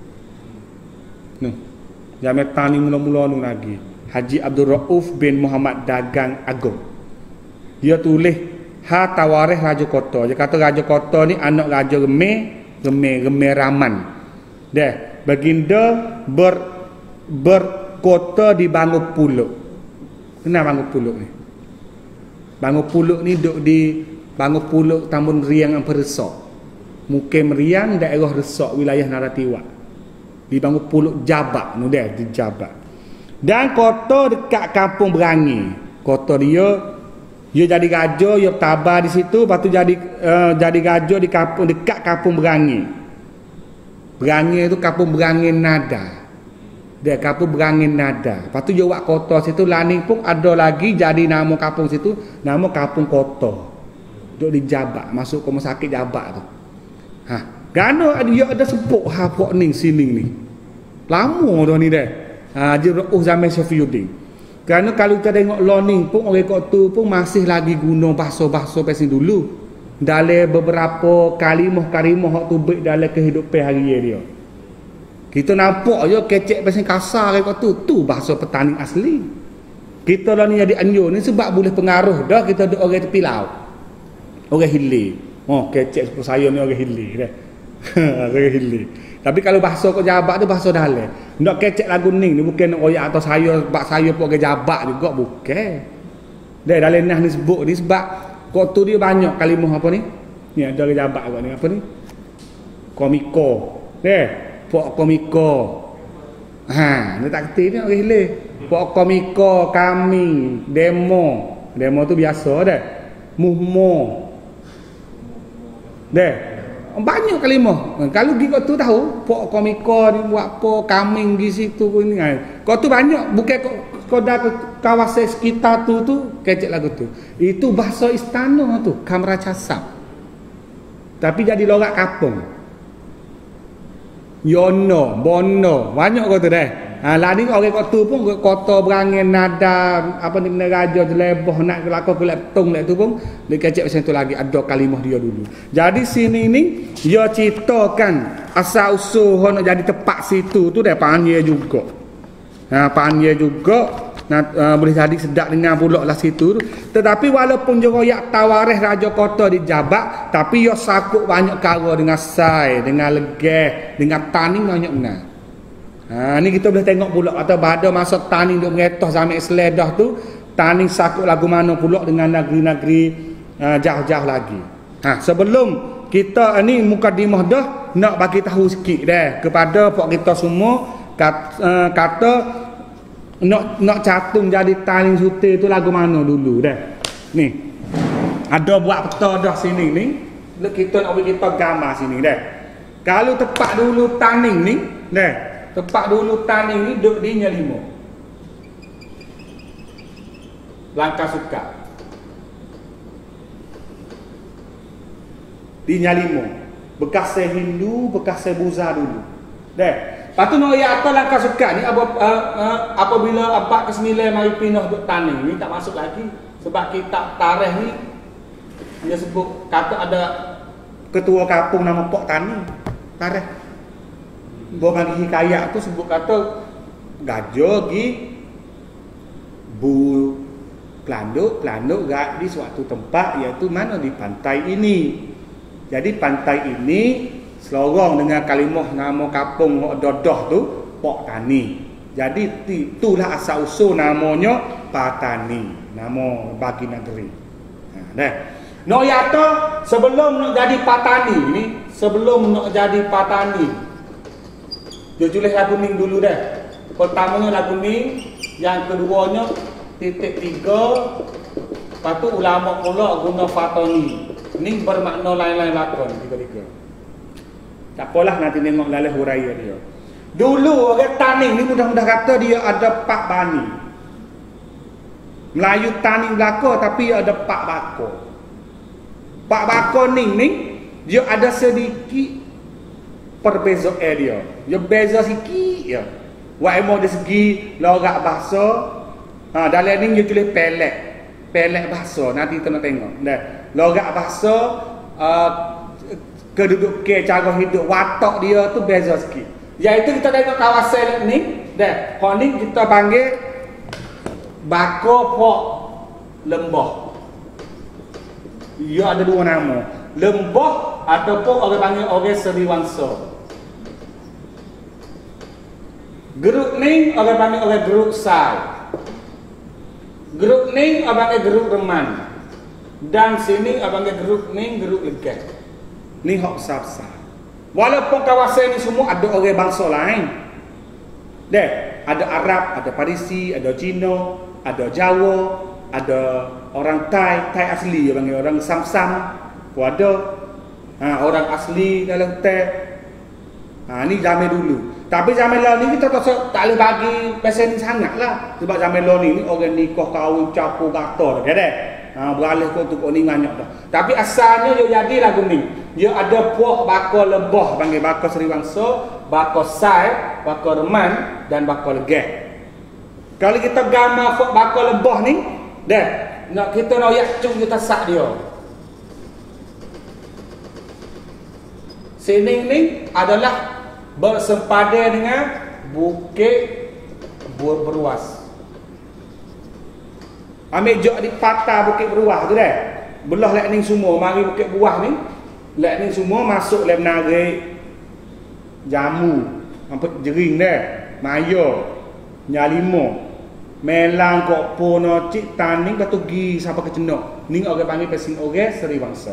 Noh, zaman tani mula-mula nu lagi. Haji Abdul Rauf bin Muhammad Dagang Agung. Dia tulis ha Tawarikh Raja Kota. Dia kata Raja Kota ni anak Raja Remeh, Remeh, Remeh Raman. Dah, baginda ber berkota di Bangun Pulut. Kenal Bangun Pulut ni? Bangun Pulut ni duduk di Bangun Pulut Tambun Riang Ampere Resok. Mukim Riang daerah Resok wilayah Naratiwak. Di Bangun Pulut Jabak nu dah di Jabak. Dan kota dekat Kampung Berangi. Kota dia dia jadi raja, dia tabah di situ, lepas tu jadi uh, jadi raja di kampung dekat Kampung Berangi. Berangi itu Kampung Berangi Nada. Dia Kampung Berangi Nada. Lepas tu dia buat kota situ, Laning pun ada lagi jadi nama kampung situ, nama Kampung Kota. Duduk di Jabak, masuk rumah sakit Jabak tu. Ha, kerana dia ada sebut ha pok ni sini ni. Lama dah ni dah. Ha, dia oh zaman Syafiuddin. Kerana kalau kita tengok learning pun orang kota tu pun masih lagi guna bahasa-bahasa pesin dulu. Dalam beberapa kalimah-kalimah hak tu baik dalam kehidupan harian dia. Kita nampak je kecek pesin kasar orang kota tu, tu bahasa petani asli. Kita lah ni jadi anjur ni sebab boleh pengaruh dah kita duk orang tepi laut. Orang hilir. Oh, kecek seperti saya ni orang hilir dah. Orang hilir. Tapi kalau bahasa kau jabat tu bahasa dalam. Nak kecek lagu ni ni bukan nak royak atau saya bak saya pun ke jabat juga bukan. Dah dalam nah ni sebut ni sebab kau tu dia banyak kalimah apa ni? Ni ada ke jabat kau ni apa ni? Komiko. Deh, pok komiko. Ha, ni tak kerti ni orang hilir. Pok komiko kami demo. Demo tu biasa dah. Muhmo. Deh. Banyak kalimah. Kalau gi kau tu tahu, pok komiko ni buat apa, kambing di situ ni. Kau tu banyak bukan kau, kau dah ke kawasan sekitar tu tu kecek lagu tu. Itu bahasa istana tu, Kamracasap. Tapi jadi lorak kapung. Yono, Bono, banyak kau tu dah. Ha, lah ni orang kat tu pun kota berangin nada apa ni raja jeleboh nak kelakar kelak tung lek tu pun dia kecek macam tu lagi ada kalimah dia dulu. Jadi sini ni dia ceritakan asal usul nak jadi tepat situ tu dah pandai juga. Ha, pandai juga nak uh, boleh jadi sedap dengan pula lah situ tu. Tetapi walaupun dia royak tawarih raja kota di Jabak, tapi dia sakut banyak kara dengan sai, dengan legeh, dengan tani banyak benar. Ha, ni kita boleh tengok pula atau pada masa tani duk mengetah sampai seledah tu, tani sakut lagu mana pula dengan negeri-negeri uh, jauh-jauh lagi. Ha, sebelum kita uh, ni mukadimah dah nak bagi tahu sikit dah kepada pak kita semua kat, uh, kata nak nak catung jadi tani suti tu lagu mana dulu dah. Ni. Ada buat peta dah sini ni. Kita nak bagi kita gambar sini dah. Kalau tepat dulu tani ni, dah. Tepat dulu tani ni duduk di Nyalimo. Langkah suka. Di Nyalimo. Bekas Hindu, bekas Buza dulu. Dah. Lepas tu nak ayat atau langkah suka ni uh, uh, apabila abad kesembilan mari pindah duduk tani ni tak masuk lagi. Sebab kitab tarikh ni dia sebut kata ada ketua kampung nama Pok Tani. Tarikh. Bawa bagi hikayat tu sebut kata gajah gi bu pelanduk pelanduk gak di suatu tempat iaitu mana di pantai ini. Jadi pantai ini selorong dengan kalimah nama kampung Dodoh tu Pok Tani. Jadi itulah asal usul namanya Patani, nama bagi negeri. Ha, dah. Nak yata sebelum nak jadi Patani ni, sebelum nak jadi Patani, dia tulis lagu ni dulu dah. Pertamanya lagu ni, yang keduanya titik tiga, lepas tu ulama mula guna Fatani. Ni bermakna lain-lain lakon tiga-tiga. Tak apalah nanti tengok lalih huraya dia. Dulu orang tani ni mudah-mudah kata dia ada pak bani. Melayu tani belaka tapi ada pak bako. Pak bako ni ni dia ada sedikit perbezaan dia. Dia beza sikit ya. Wa emo dari segi lorak bahasa. Ha dalam ni dia tulis pelek. Pelek bahasa nanti kita nak tengok. Dah. Lorak bahasa uh, kedudukan cara hidup watak dia tu beza sikit. Iaitu kita tengok kawasan ni, dah. Hak ni kita panggil bako pok lembah. Ia ada dua nama. Lembah ataupun orang panggil orang Seriwangsa. Geruk ni orang panggil orang geruk sai. Geruk ni orang panggil geruk reman. Dan sini orang panggil geruk ni geruk legah. Ni hak besar-besar. Walaupun kawasan ni semua ada orang bangsa lain. Deh, ada Arab, ada Parisi, ada Cina, ada Jawa, ada orang Thai, Thai asli orang orang Sam-sam, pun ada. Ha, orang asli dalam Thai. Ha, ni zaman dulu. Tapi zaman lalu ni kita tak tak boleh bagi pesen sangatlah. Sebab zaman lalu ni, ni orang nikah kahwin campur gator, kata. Ha, beralih kau tu kau ni banyak dah. Tapi asalnya dia jadi lagu ni. Dia ada puak bakal lebah panggil bakal Seriwangsa, bakal sai, bakal reman dan bakal legah. Kalau kita gambar puak bakal lebah ni, dah nak kita nak yak cung kita sak dia. Sini ni adalah bersempadan dengan bukit beruas. Ambil jok di patah bukit beruah tu dah. Belah lek ni semua mari bukit buah ni. Lek ni semua masuk dalam negeri jamu, apa jering deh, mayo, nyalimo, melang kok pono cik taning batu gi sampai ke cenok. Ning orang panggil pesing orang Seri Wangsa.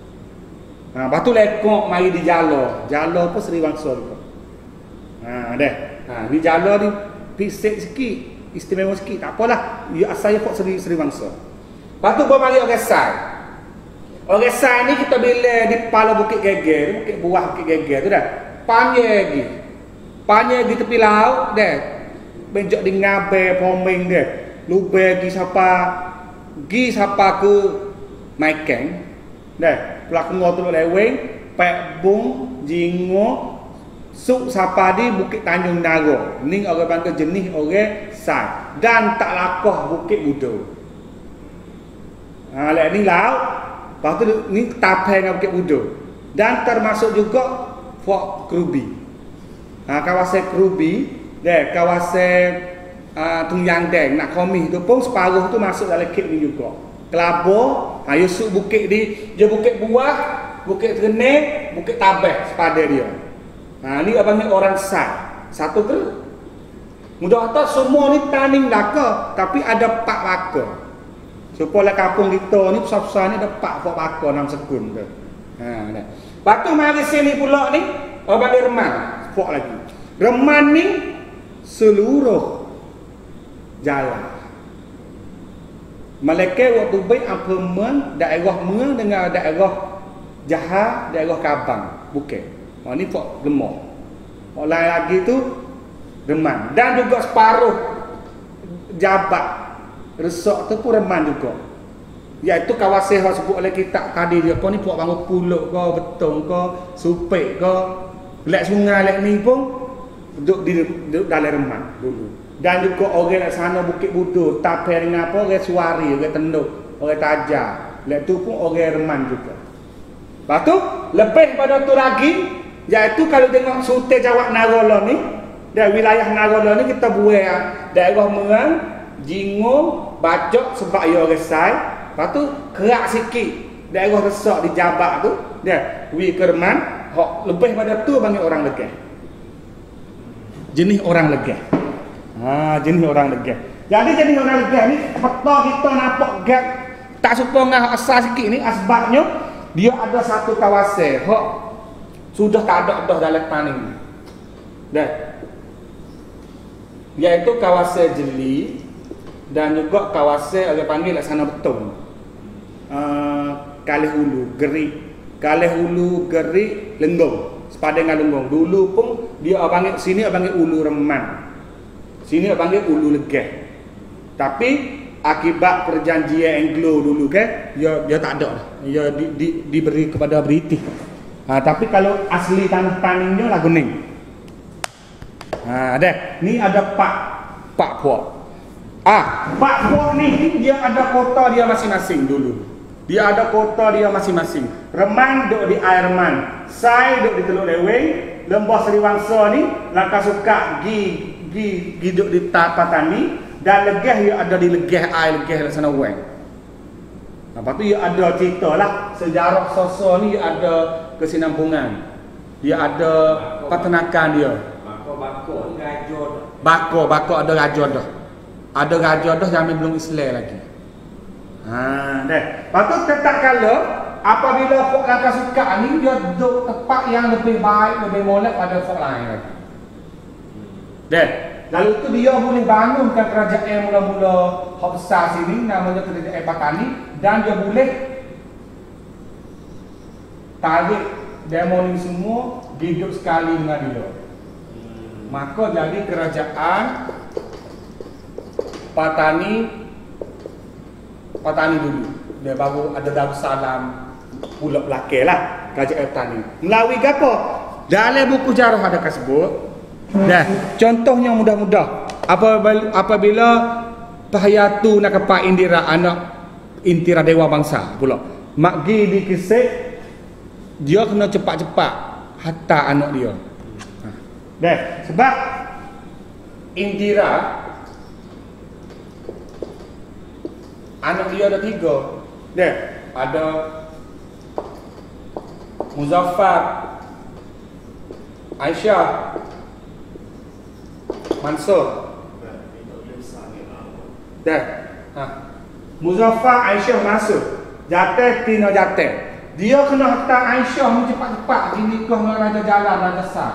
Ha, batu lekok mari di jalo, jalo apa Seri Wangsa tu. Ha, deh. Ha, ni jalo ni pisik sikit, istimewa sikit. Tak apalah, ya asal kok Seri Seri Wangsa. Batu gua panggil orang Sai. Orang Sai ni kita bila di kepala Bukit Geger, Bukit Buah Bukit Geger tu dah. Panjang lagi. Panjang lagi tepi laut dah. Benjok di ngabe pomeng dia. Lubang gi siapa gi siapa ke Maikeng. Dah, pelak ngotor leweng, Pek Bung, Jingo, suk siapa di Bukit Tanjung Nago. Ni orang panggil jenis orang Sai dan tak lakoh Bukit Budo. Ha, lek ni laut. Lepas tu ni tapai dengan Bukit Budo. Dan termasuk juga Fort Kerubi. Ha, kawasan Kerubi, deh kawasan uh, Tung Yang Deng nak komih tu pun separuh tu masuk dalam kek ni juga. Kelabur, ha yusuk bukit di, dia Bukit Buah, Bukit Tereneh, Bukit Tabeh sepada dia. Ha ni abang ni orang Sai. Satu ke? Mudah tak semua ni taning laka, tapi ada pak baka. Supaya kampung kita ni besar-besar ni ada pak pak baka enam sekun tu. Ha dah. Batu mari sini pula ni, abang ni Reman, fok lagi. Reman ni seluruh jalan. Malaikat waktu baik apa men daerah men dengan daerah Jahar, daerah Kabang, Bukit. Ha ni fok gemuk. Fok lain lagi tu Reman dan juga separuh Jabat resort tu pun Reman juga. Iaitu kawasan yang sebut oleh kitab tadi dia apa ni buat bangun puluk ke, betung ke, supek ke, lek sungai lek ni pun duduk di duduk dalam Reman dulu. Dan juga orang kat sana Bukit Budo, tapai dengan apa orang Suari, orang Tenduk, orang Tajar. Lek tu pun orang Reman juga. Lepas tu lebih pada tu lagi iaitu kalau tengok Sultan Jawab Narola ni, dari wilayah Narola ni kita buat daerah Merang, Jingo, Bacok sebab ia orang Sai. Lepas tu kerak sikit daerah resort di Jabak tu, dia wi Kerman, hok lebih pada tu panggil orang Legah. Jenis orang Legah. Ha, jenis orang Legah. Jadi jenis orang Legah ni peta kita nampak gap tak serupa dengan asal sikit ni asbabnya dia ada satu kawasan hok sudah tak ada dah dalam taning ni. Dah. Iaitu kawasan Jeli dan juga kawasan orang panggil laksana betung. Uh, Kalih Hulu, Gerik, Kalih Hulu, Gerik, Lenggong. Sepadan dengan Lenggong. Dulu pun dia panggil sini panggil Ulu Reman. Sini panggil Ulu Legah. Tapi akibat perjanjian Anglo dulu kan, dia dia tak ada. Dia di, di, diberi kepada British. Ha, tapi kalau asli tanah taningnya lah Kuning. Ha, ada. Ni ada Pak Pak Puak. Ah, Pak Puak ni dia ada kota dia masing-masing dulu. Dia ada kota dia masing-masing. Reman duduk di Air Man, Sai duduk di Teluk Leweng, Lembah Seri Wangsa ni langkah suka gi gi gi duduk di Patani dan Legah dia ada di Legah Air Legah sana Weng. Lepas tu dia ada cerita lah sejarah Soso ni ada kesinambungan. Dia ada peternakan dia. Bako-bako raja dah. Bako, bako ada raja dah. Ada raja dah zaman belum Islam lagi. Ha, dah. Lepas tu tetap kala apabila folk langkah suka ni dia duduk tempat yang lebih baik, lebih molek pada folk lain lagi. Dah. Lalu tu dia boleh bangunkan kerajaan mula-mula hak besar sini namanya kerajaan Patani dan dia boleh tarik demo ni semua hidup sekali dengan dia. Maka jadi kerajaan Patani Patani dulu. Dia baru ada Darussalam pula belakang lah kerajaan Patani. Melalui apa? Dalam buku sejarah ada sebut. Dah, contohnya mudah-mudah. Apabila, apabila Pahayatu nak kepak Indira anak Intira Dewa Bangsa pula. Mak gi dikisik dia kena cepat-cepat hatta anak dia. Dah, sebab Indira anak dia ada tiga. Dah, ada Muzaffar, Aisyah Mansur dah ha. Muzaffar Aisyah Mansur jatuh tina jatuh dia kena hantar Aisyah ni cepat-cepat di nikah dengan Raja Jalal Raja Sar.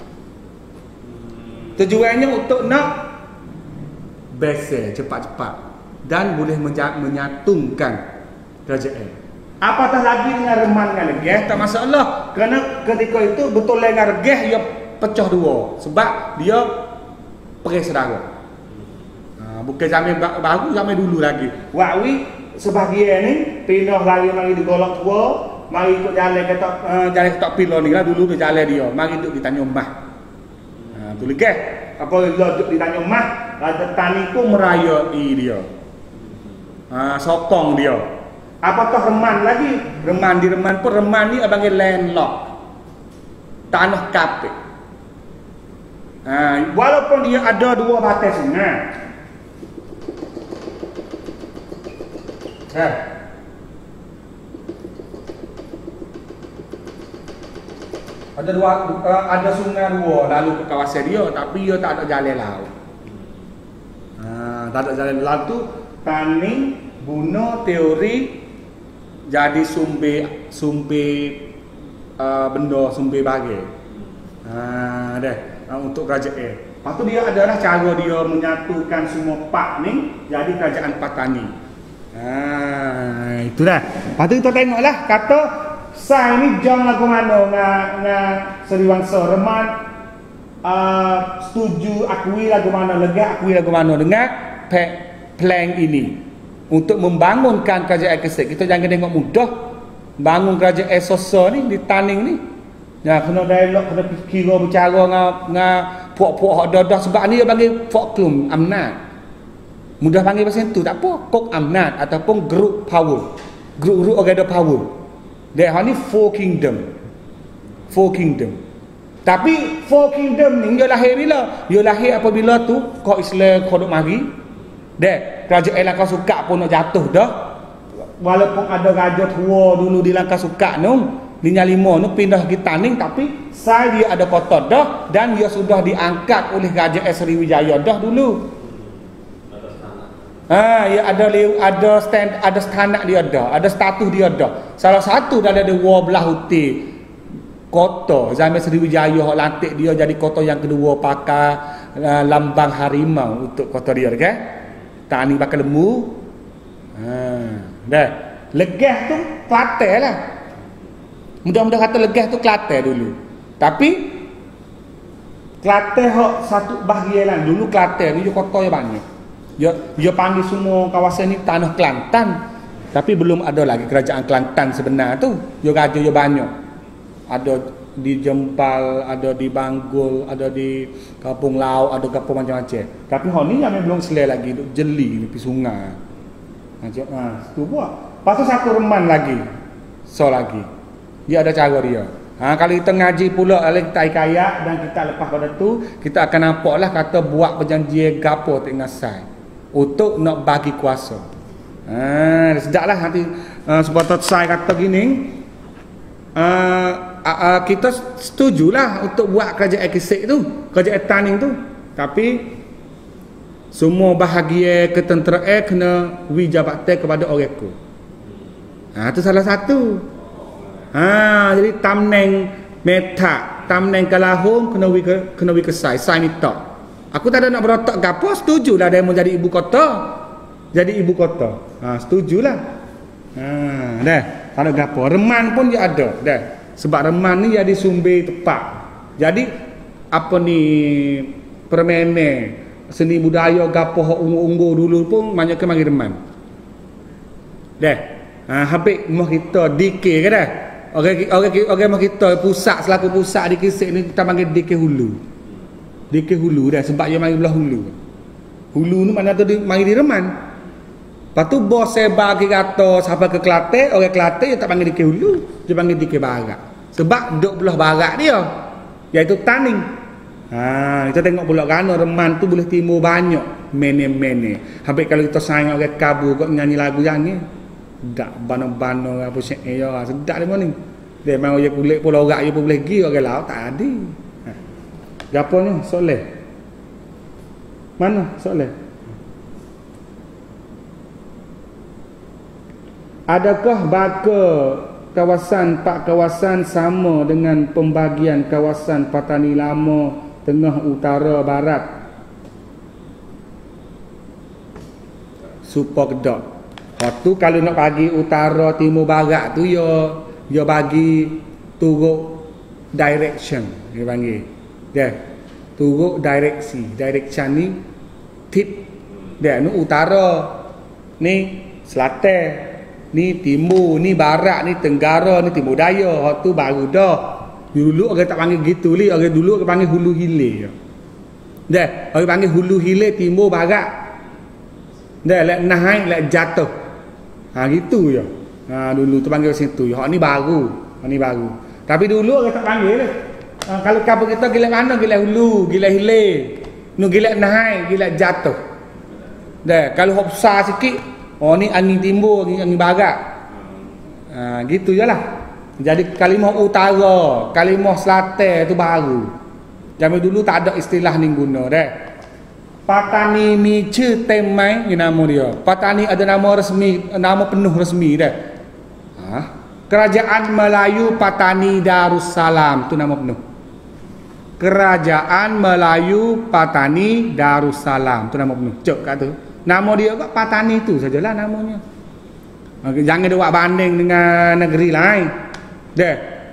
Tujuannya untuk nak bersih cepat-cepat dan boleh menyatukan kerajaan. Apatah lagi dengan reman dengan legeh tak masalah, kerana ketika itu betul dengan legeh ia pecah dua sebab dia pergi saudara. Ha, bukan zaman baru, zaman dulu lagi. Wakwi sebahagian ni pindah lari mari di golok tua, mari ikut jalan kata uh, jalan ketok pilo ni lah dulu tu jalan dia. Mari duduk di Tanjung Mas. Ha tu legeh. Apa duduk di Tanjung Mas, Raja Tani tu merayai dia. Ha sokong dia. Apakah reman lagi? Reman di reman pun reman ni abang landlock. Tanah kapit. Ha, walaupun dia ada dua batas sungai. Ha. Ada dua uh, ada sungai dua lalu ke kawasan dia tapi dia tak ada jalan laut. Ha, tak ada jalan laut tu Tani guna teori jadi sumber sumber uh, benda sumber bagi. Ha dah uh, untuk kerajaan. Lepas tu dia adalah cara dia menyatukan semua pak ni jadi kerajaan Patani. Ha itulah. Lepas tu kita tengoklah kata sai ni jang lagu mana dengan dengan Seriwangsa Reman uh, setuju akui lagu mana lega akui lagu mana dengan plan ini. Untuk membangunkan kerajaan Kesik. Kita jangan tengok mudah bangun kerajaan sosial ni di Taning ni. Ya kena dialog, kena kira bercara dengan dengan puak-puak hak dadah sebab ni dia panggil foklum amnat. Mudah panggil pasal tu tak apa, kok amnat ataupun group power. Group-group orang ada power. Dia ni four kingdom. Four kingdom. Tapi four kingdom ni dia lahir bila? Dia lahir apabila tu kau Islam kau duk mari. Dek, kerajaan Langkah Sukak pun nak jatuh dah. Walaupun ada raja tua dulu di Langkah Sukak tu, di Nyalima tu pindah ke Taning tapi sai dia ada kota dah dan dia sudah diangkat oleh kerajaan Sriwijaya dah dulu. Ha, ya ada ada stand ada stanak dia dah, ada status dia dah. Salah satu dari ada dua belah huti kota zaman Sriwijaya hak lantik dia jadi kota yang kedua pakai uh, lambang harimau untuk kota dia kan. Tani bakal lembu. Ha, dah. Legah tu Kelantan lah. Mudah-mudah kata legah tu Kelantan dulu. Tapi Kelantan hak satu bahagian lah. Dulu Kelantan ni dia kota yang banyak. Dia dia panggil semua kawasan ni tanah Kelantan. Tapi belum ada lagi kerajaan Kelantan sebenar tu. Dia raja dia banyak. Ada di Jempal, ada di Banggul, ada di Kampung Lau, ada kampung macam-macam. Tapi hal ni yang belum selai lagi duk jeli di sungai. Macam ah, tu buat. Lepas tu satu reman lagi. So lagi. Dia ada cara dia. Ha, kalau kita ngaji pula oleh kita kayak dan kita lepas pada tu, kita akan nampaklah kata buat perjanjian gapo tengah sai untuk nak bagi kuasa. Ha, sejaklah nanti uh, sebab tu sai kata gini. Uh, uh, uh, kita setujulah untuk buat kerajaan Kesik tu, kerajaan Taning tu. Tapi semua bahagian ketenteraan kena wijabatan kepada orang ku. Ha tu salah satu. Ha jadi tamneng meta, tamneng kalahum kena wi kena wi kesai, sai ni tak. Aku tak ada nak berotak gapo, setujulah dia mau jadi ibu kota. Jadi ibu kota. Ha setujulah. Ha dah. Kalau gapo reman pun dia ada dah. Sebab reman ni jadi sumber tepat. Jadi apa ni permainan seni budaya gapo hak ungu-ungu dulu pun banyak ke mari reman. Dah. Ha habis mah kita D K ke dah. Orang orang orang mah kita pusat selaku pusat di Kesik ni kita panggil D K Hulu. D K Hulu dah sebab dia mari belah hulu. Hulu ni mana tu di mari di reman. Lepas tu bos saya bagi kata sampai ke Kelantan, orang Kelantan dia tak panggil D K Hulu, dia panggil D K Barat. Sebab duduk belah barat dia, iaitu Taning. Ha, kita tengok pula kerana reman tu boleh timbul banyak mene-mene. Habis kalau kita sayang orang kabur kok nyanyi lagu yang ni, dak bano-bano apa syair ya, sedap dia ni. Dia memang dia kulit pula orang dia pun boleh pergi orang laut tak ada. Ha. Gapo ni soalan? Mana soalan? Adakah baka kawasan Pak kawasan sama dengan pembagian kawasan Patani Lama, Tengah, Utara, Barat? Supaya kedak. Waktu kalau nak bagi Utara, Timur, Barat tu ya ya bagi turut direction dia panggil. Dia turut direksi. Direction ni tip. Dia ni utara, ni selatan, ni timur, ni barat, ni tenggara, ni timur daya. Hak tu baru dah. Dulu orang tak panggil gitu li, orang dulu orang panggil hulu hilir. Dah, orang panggil hulu hilir timur barat. Dah, lek naik lek jatuh. Ha gitu je. Ha dulu tu panggil situ. Hak ni baru. Hak ni baru. Tapi dulu orang tak panggil lah. Ha, kalau kampung kita gila mana? Gila hulu, gila hilir. Nu gila naik, gila jatuh. Dah, kalau hok besar sikit, oh ni angin timur, ni angin barat. Ha gitu jelah. Jadi kalimah utara, kalimah selatan tu baru. Zaman dulu tak ada istilah ni guna dah. Patani ni ce temai ni nama dia. Patani ada nama resmi, nama penuh resmi dah. Ha? Kerajaan Melayu Patani Darussalam tu nama penuh. Kerajaan Melayu Patani Darussalam tu nama penuh. Cok kat tu. Nama dia kat Patani tu sajalah namanya. Jangan dia buat banding dengan negeri lain. Dah.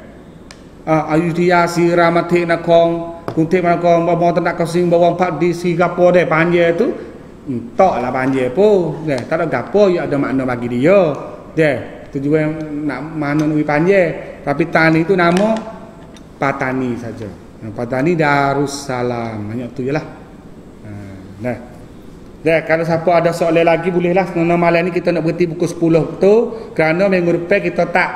Uh, Ayutthaya Siramatik Nakong Kuntik Nakong Bawa Tandak Kosing Bawang Pak di Singapura deh panjang tu tak lah panjang pun deh tak ada gapo ya ada makna bagi dia deh tu juga yang nak mana lebih panjang tapi tani itu nama Patani saja. Patani Darussalam banyak tu je lah. Nah deh kalau siapa ada soalan lagi bolehlah kerana malam ni kita nak berhenti pukul sepuluh tu kerana minggu depan kita tak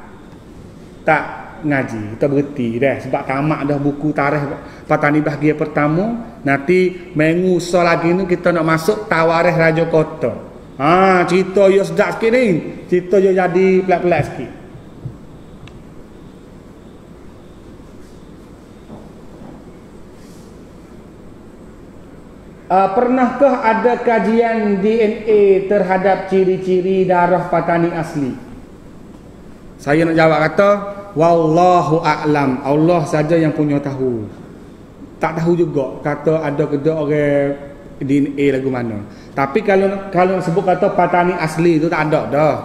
tak ngaji, kita berhenti dah sebab tamat dah buku tarikh Patani bahagian pertama. Nanti minggu so lagi ni kita nak masuk Tawarikh Raja Kota. Ha, cerita yo sedap sikit ni. Cerita yo jadi pelat-pelat sikit. Uh, pernahkah ada kajian D N A terhadap ciri-ciri darah Patani asli? Saya nak jawab kata wallahu a'lam. Allah saja yang punya tahu. Tak tahu juga kata ada ke orang D N A lagu mana. Tapi kalau kalau sebut kata Patani asli tu tak ada dah.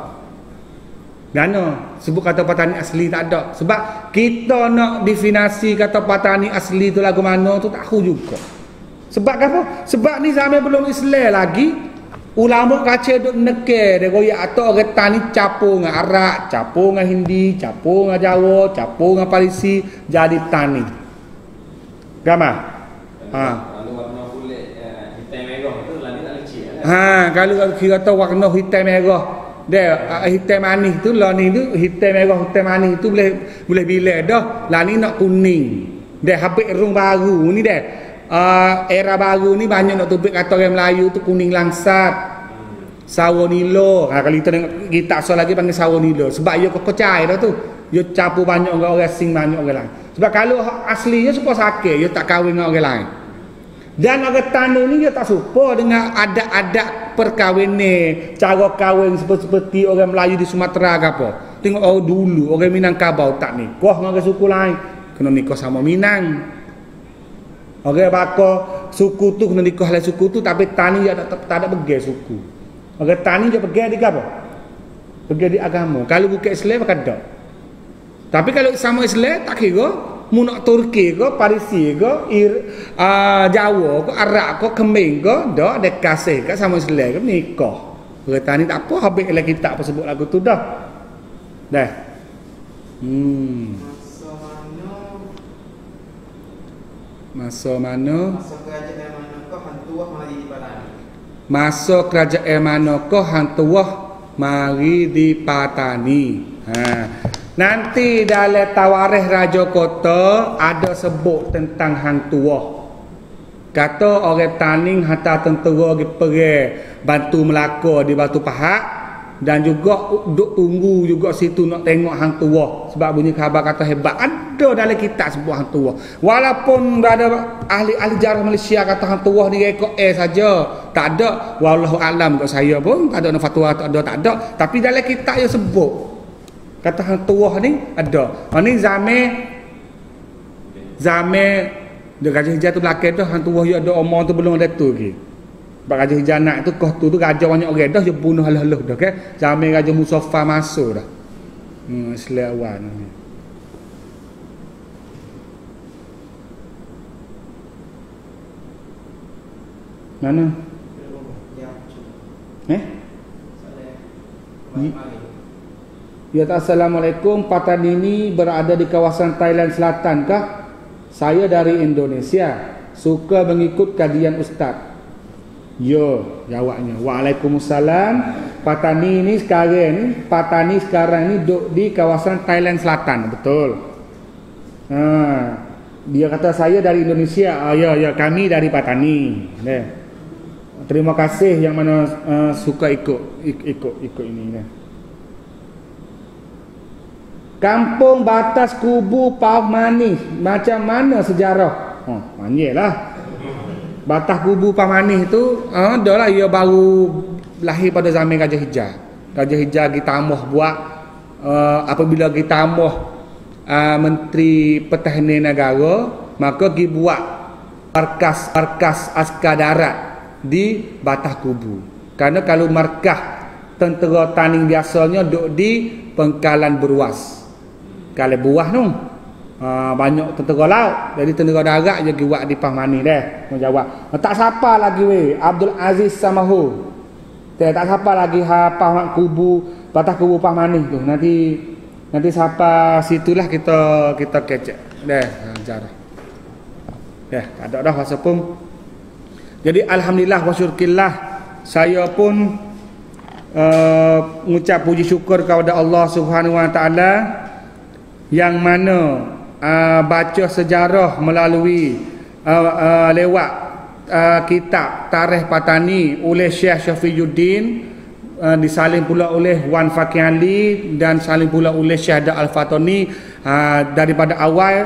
Gana sebut kata Patani asli tak ada. Sebab kita nak definisi kata Patani asli tu lagu mana tu tak tahu juga. Sebab apa? Sebab ni zaman belum Islam lagi. Ulama kaca duk neke dia goyak atau orang tani capur dengan Arab, capur dengan Hindi, capur dengan Jawa, capur dengan Parisi jadi petani. Gama? Ha. Kalau warna kulit hitam merah tu lah ni tak leceh. Ha, kalau kira kata warna hitam merah. Dia hitam manis tu lah ni tu hitam merah hitam manis tu boleh boleh bila dah. Lah ni nak kuning. Dia habis rung baru ni dia. Uh, era baru ni banyak nak tubik kata orang Melayu tu kuning langsat, sawo nilo. Ha, kalau kita tengok kita asal lagi panggil sawo nilo sebab dia kecai dah tu. Dia campur banyak orang orang sing banyak orang lain. Sebab kalau aslinya suka sakit, dia tak kahwin dengan orang lain. Dan orang tanah ni dia tak suka dengan adat-adat perkahwinan, cara kahwin seperti orang Melayu di Sumatera ke apa. Tengok orang dulu, orang Minangkabau tak nikah dengan orang suku lain. Kena nikah sama Minang. Orang bako suku tu kena nikah oleh suku tu tapi tani dia tak tak ada pergi suku. Orang tani dia pergi di apa? Pergi di agama. Kalau bukan Islam tak ada. Tapi kalau sama Islam tak kira mu nak Turki ke, Parisi ke, Ir, uh, Jawa ke, Arab ke, Kemeng ke, dak ada kasih kat sama Islam ke nikah. Orang tani tak apa habis lah kita apa sebut lagu tu dah. Dah. Hmm. Masa mana? Masa kerajaan manakah hang tuah mari di Patani? Masa kerajaan manakah hang tuah mari di Patani? Ha. Nanti dalam Tawarikh Raja Kota ada sebut tentang hang tuah. Kata orang Taning hantar tentera pergi pergi bantu Melaka di Batu Pahat. dan juga duk tunggu juga situ nak tengok hang tua sebab bunyi khabar kata hebat. Ada dalam kitab sebut hang tua. Walaupun ada ahli-ahli jarah Malaysia kata hang tua ni rekod A saja. Tak ada, wallahu alam kat saya pun tak ada fatwa, tak ada tak ada, tapi dalam kitab dia sebut kata hang tua ni ada. Ha ni zaman zaman dia Gajah Hijau tu belakang tu hang tua dia ada omong tu belum ada tu lagi. Sebab Gajah Hijau nak tu kau tu tu gajah banyak orang dah dia bunuh halah-halah dah kan. Zaman Raja Mustafa masuk dah. Hmm selawan ni. Mana? Eh? Ya, Assalamualaikum. Patan ini berada di kawasan Thailand Selatan kah? Saya dari Indonesia. Suka mengikut kajian Ustaz. Yo, jawabnya. Waalaikumsalam. Patani ni sekarang ni, Patani sekarang ni duduk di kawasan Thailand Selatan, betul. Ha, dia kata saya dari Indonesia. Ah ya ya, kami dari Patani. Deh. Terima kasih yang mana uh, suka ikut ikut ikut ini deh. Kampung Batas Kubu Pauh Manis, macam mana sejarah? Oh, manyalah. Batas Kubu Pauh Manis tu, ah, dah lah ia baru lahir pada zaman Gajah Hijau. Gajah Hijau ditambah buat uh, apabila ditambah uh, Menteri Pertahanan Negara, maka dia buat markas markas askar darat di Batas Kubu. Kerana kalau markah tentera tanding biasanya duduk di Pengkalan Beruas. Kalau buah tu uh, banyak tentera laut, jadi tentera darat je buat di Pauh Manis deh. Menjawab. Tak siapa lagi weh, Abdul Aziz Samahu. Tak tak siapa lagi ha Pauh Kubu, Batas Kubu Pauh Manis tu. Nanti nanti siapa situlah kita kita kecek deh jarah. Deh, tak ada dah rasa pun. Jadi alhamdulillah wa syukurillah, saya pun uh, mengucap puji syukur kepada Allah Subhanahu Wa Taala yang mana uh, baca sejarah melalui uh, uh, lewat uh, kitab Tarikh Patani oleh Syekh Syafiuddin, uh, disalin pula oleh Wan Fakih Ali dan salin pula oleh Syekh Dar Al-Fatani, uh, daripada awal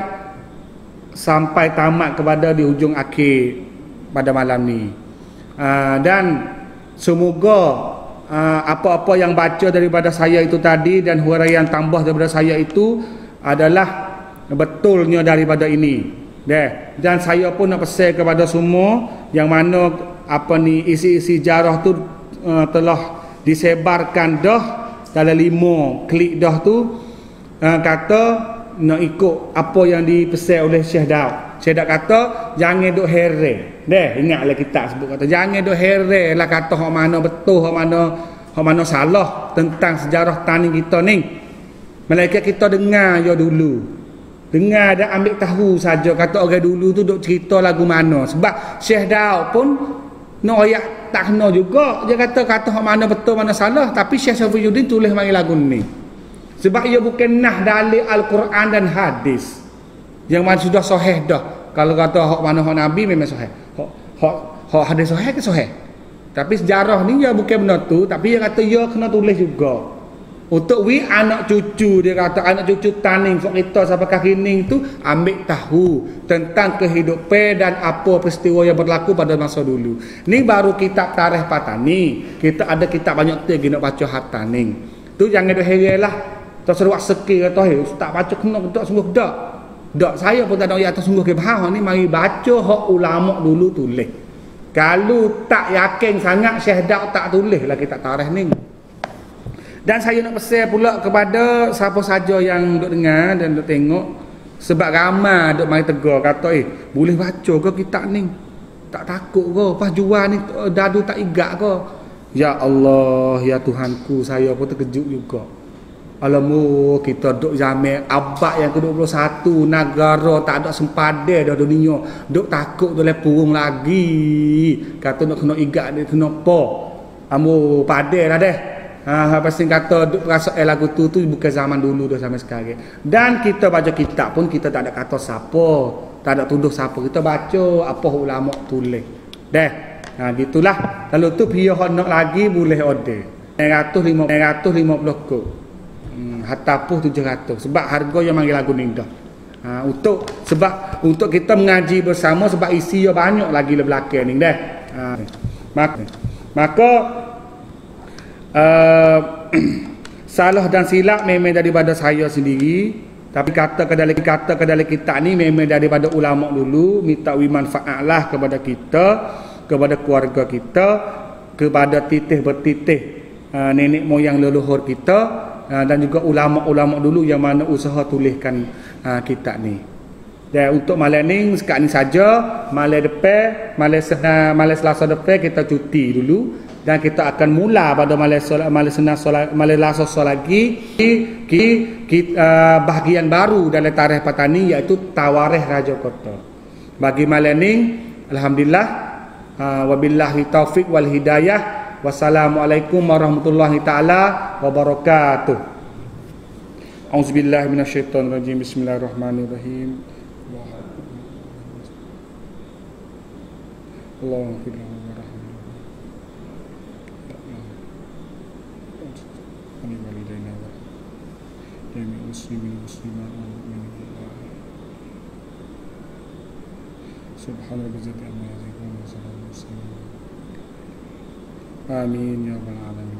sampai tamat kepada di hujung akhir pada malam ni. Uh, dan semoga uh, apa-apa yang baca daripada saya itu tadi dan huraian tambah daripada saya itu adalah betulnya daripada ini. Deh. Dan saya pun nak pesan kepada semua yang mana apa ni isi-isi jarah tu uh, telah disebarkan dah dalam lima klik dah tu, uh, kata nak ikut apa yang dipesan oleh Syekh Daud. Syekh Daud kata jangan duk heran. Deh, ingatlah kita sebut kata jangan duk heran lah kata hak mana betul, hak mana hak mana salah tentang sejarah tani kita ni. Malaikat kita dengar je dulu. Dengar dan ambil tahu saja kata orang dulu tu duk cerita lagu mana. Sebab Syekh Daud pun noyak tak kena juga. Dia kata kata hak mana betul mana salah, tapi Syekh Syafiuddin tulis mari lagu ni. Sebab ia bukan nah dalil Al-Quran dan hadis. Yang mana sudah sahih dah. Kalau kata hak mana hak Nabi memang sahih. Hak hak hak hadis sahih ke sahih. Tapi sejarah ni dia bukan benar tu, tapi dia kata dia kena tulis juga. Untuk we anak cucu, dia kata anak cucu taning fok kita sampai kini tu ambil tahu tentang kehidupan dan apa peristiwa yang berlaku pada masa dulu. Ni baru kitab Tarikh Patani. Kita ada kitab banyak lagi nak baca harta ni. Tu jangan duk heran lah. Tak seruak sekir kata hey, ustaz baca kena tak sungguh dak. Dak saya pun tak ada ayat sungguh ke faham ni, mari baca hak ulama dulu tulis. Kalau tak yakin sangat Syekh Daud tak tulis lah kitab tarikh ni. Dan saya nak pesan pula kepada siapa saja yang duk dengar dan duk tengok, sebab ramai duk mari tegur kata eh boleh baca ke kitab ni? Tak takut ke pas jual ni dadu tak igak ke? Ya Allah, ya Tuhanku, saya pun terkejut juga. Alamu kita duk zaman abad yang ke dua puluh satu, negara tak ada sempadan dah dunia, duk takut tu le purung lagi. Kata nak kena igak dia kena apa? Amu padai lah deh. Ha, pasti kata duk rasa eh, lagu tu tu bukan zaman dulu dah sampai sekarang. Dan kita baca kitab pun kita tak ada kata siapa, tak ada tuduh siapa. Kita baca apa ulama tulis. Deh. Ha gitulah. Kalau tu pihak nak lagi boleh order. seratus lima puluh kok. Hmm, hatapuh tujuh ratus. Sebab harga yang manggil lagu ni dah. Ha, untuk sebab untuk kita mengaji bersama sebab isi yang banyak lagi le belakang ni dah. Ha, maka maka uh, salah dan silap memang daripada saya sendiri. Tapi kata ke dalam kata ke dalam kitab ni memang daripada ulama dulu, minta wi manfaatlah kepada kita, kepada keluarga kita, kepada titih bertitih uh, nenek moyang leluhur kita uh, dan juga ulama-ulama dulu yang mana usaha tuliskan uh, kitab ni. Dan untuk malam ni sekarang ni saja, malam depan, malam uh, malam Selasa depan kita cuti dulu. Dan kita akan mula pada malam solat malam senang solat malam Selasa lagi ki, ki, ki uh, bahagian baru dalam tarikh Patani iaitu Tawarikh Raja Kota. Bagi malam ni alhamdulillah uh, wabillahi taufik wal hidayah. Wassalamualaikum warahmatullahi taala wabarakatuh. Auzubillahi minasyaitonir rajim. Bismillahirrahmanirrahim. Allahu muslimin muslimat subhana rabbika rabbil izzati amma yasifun wa salamun alal mursalin amin ya rabbal alamin.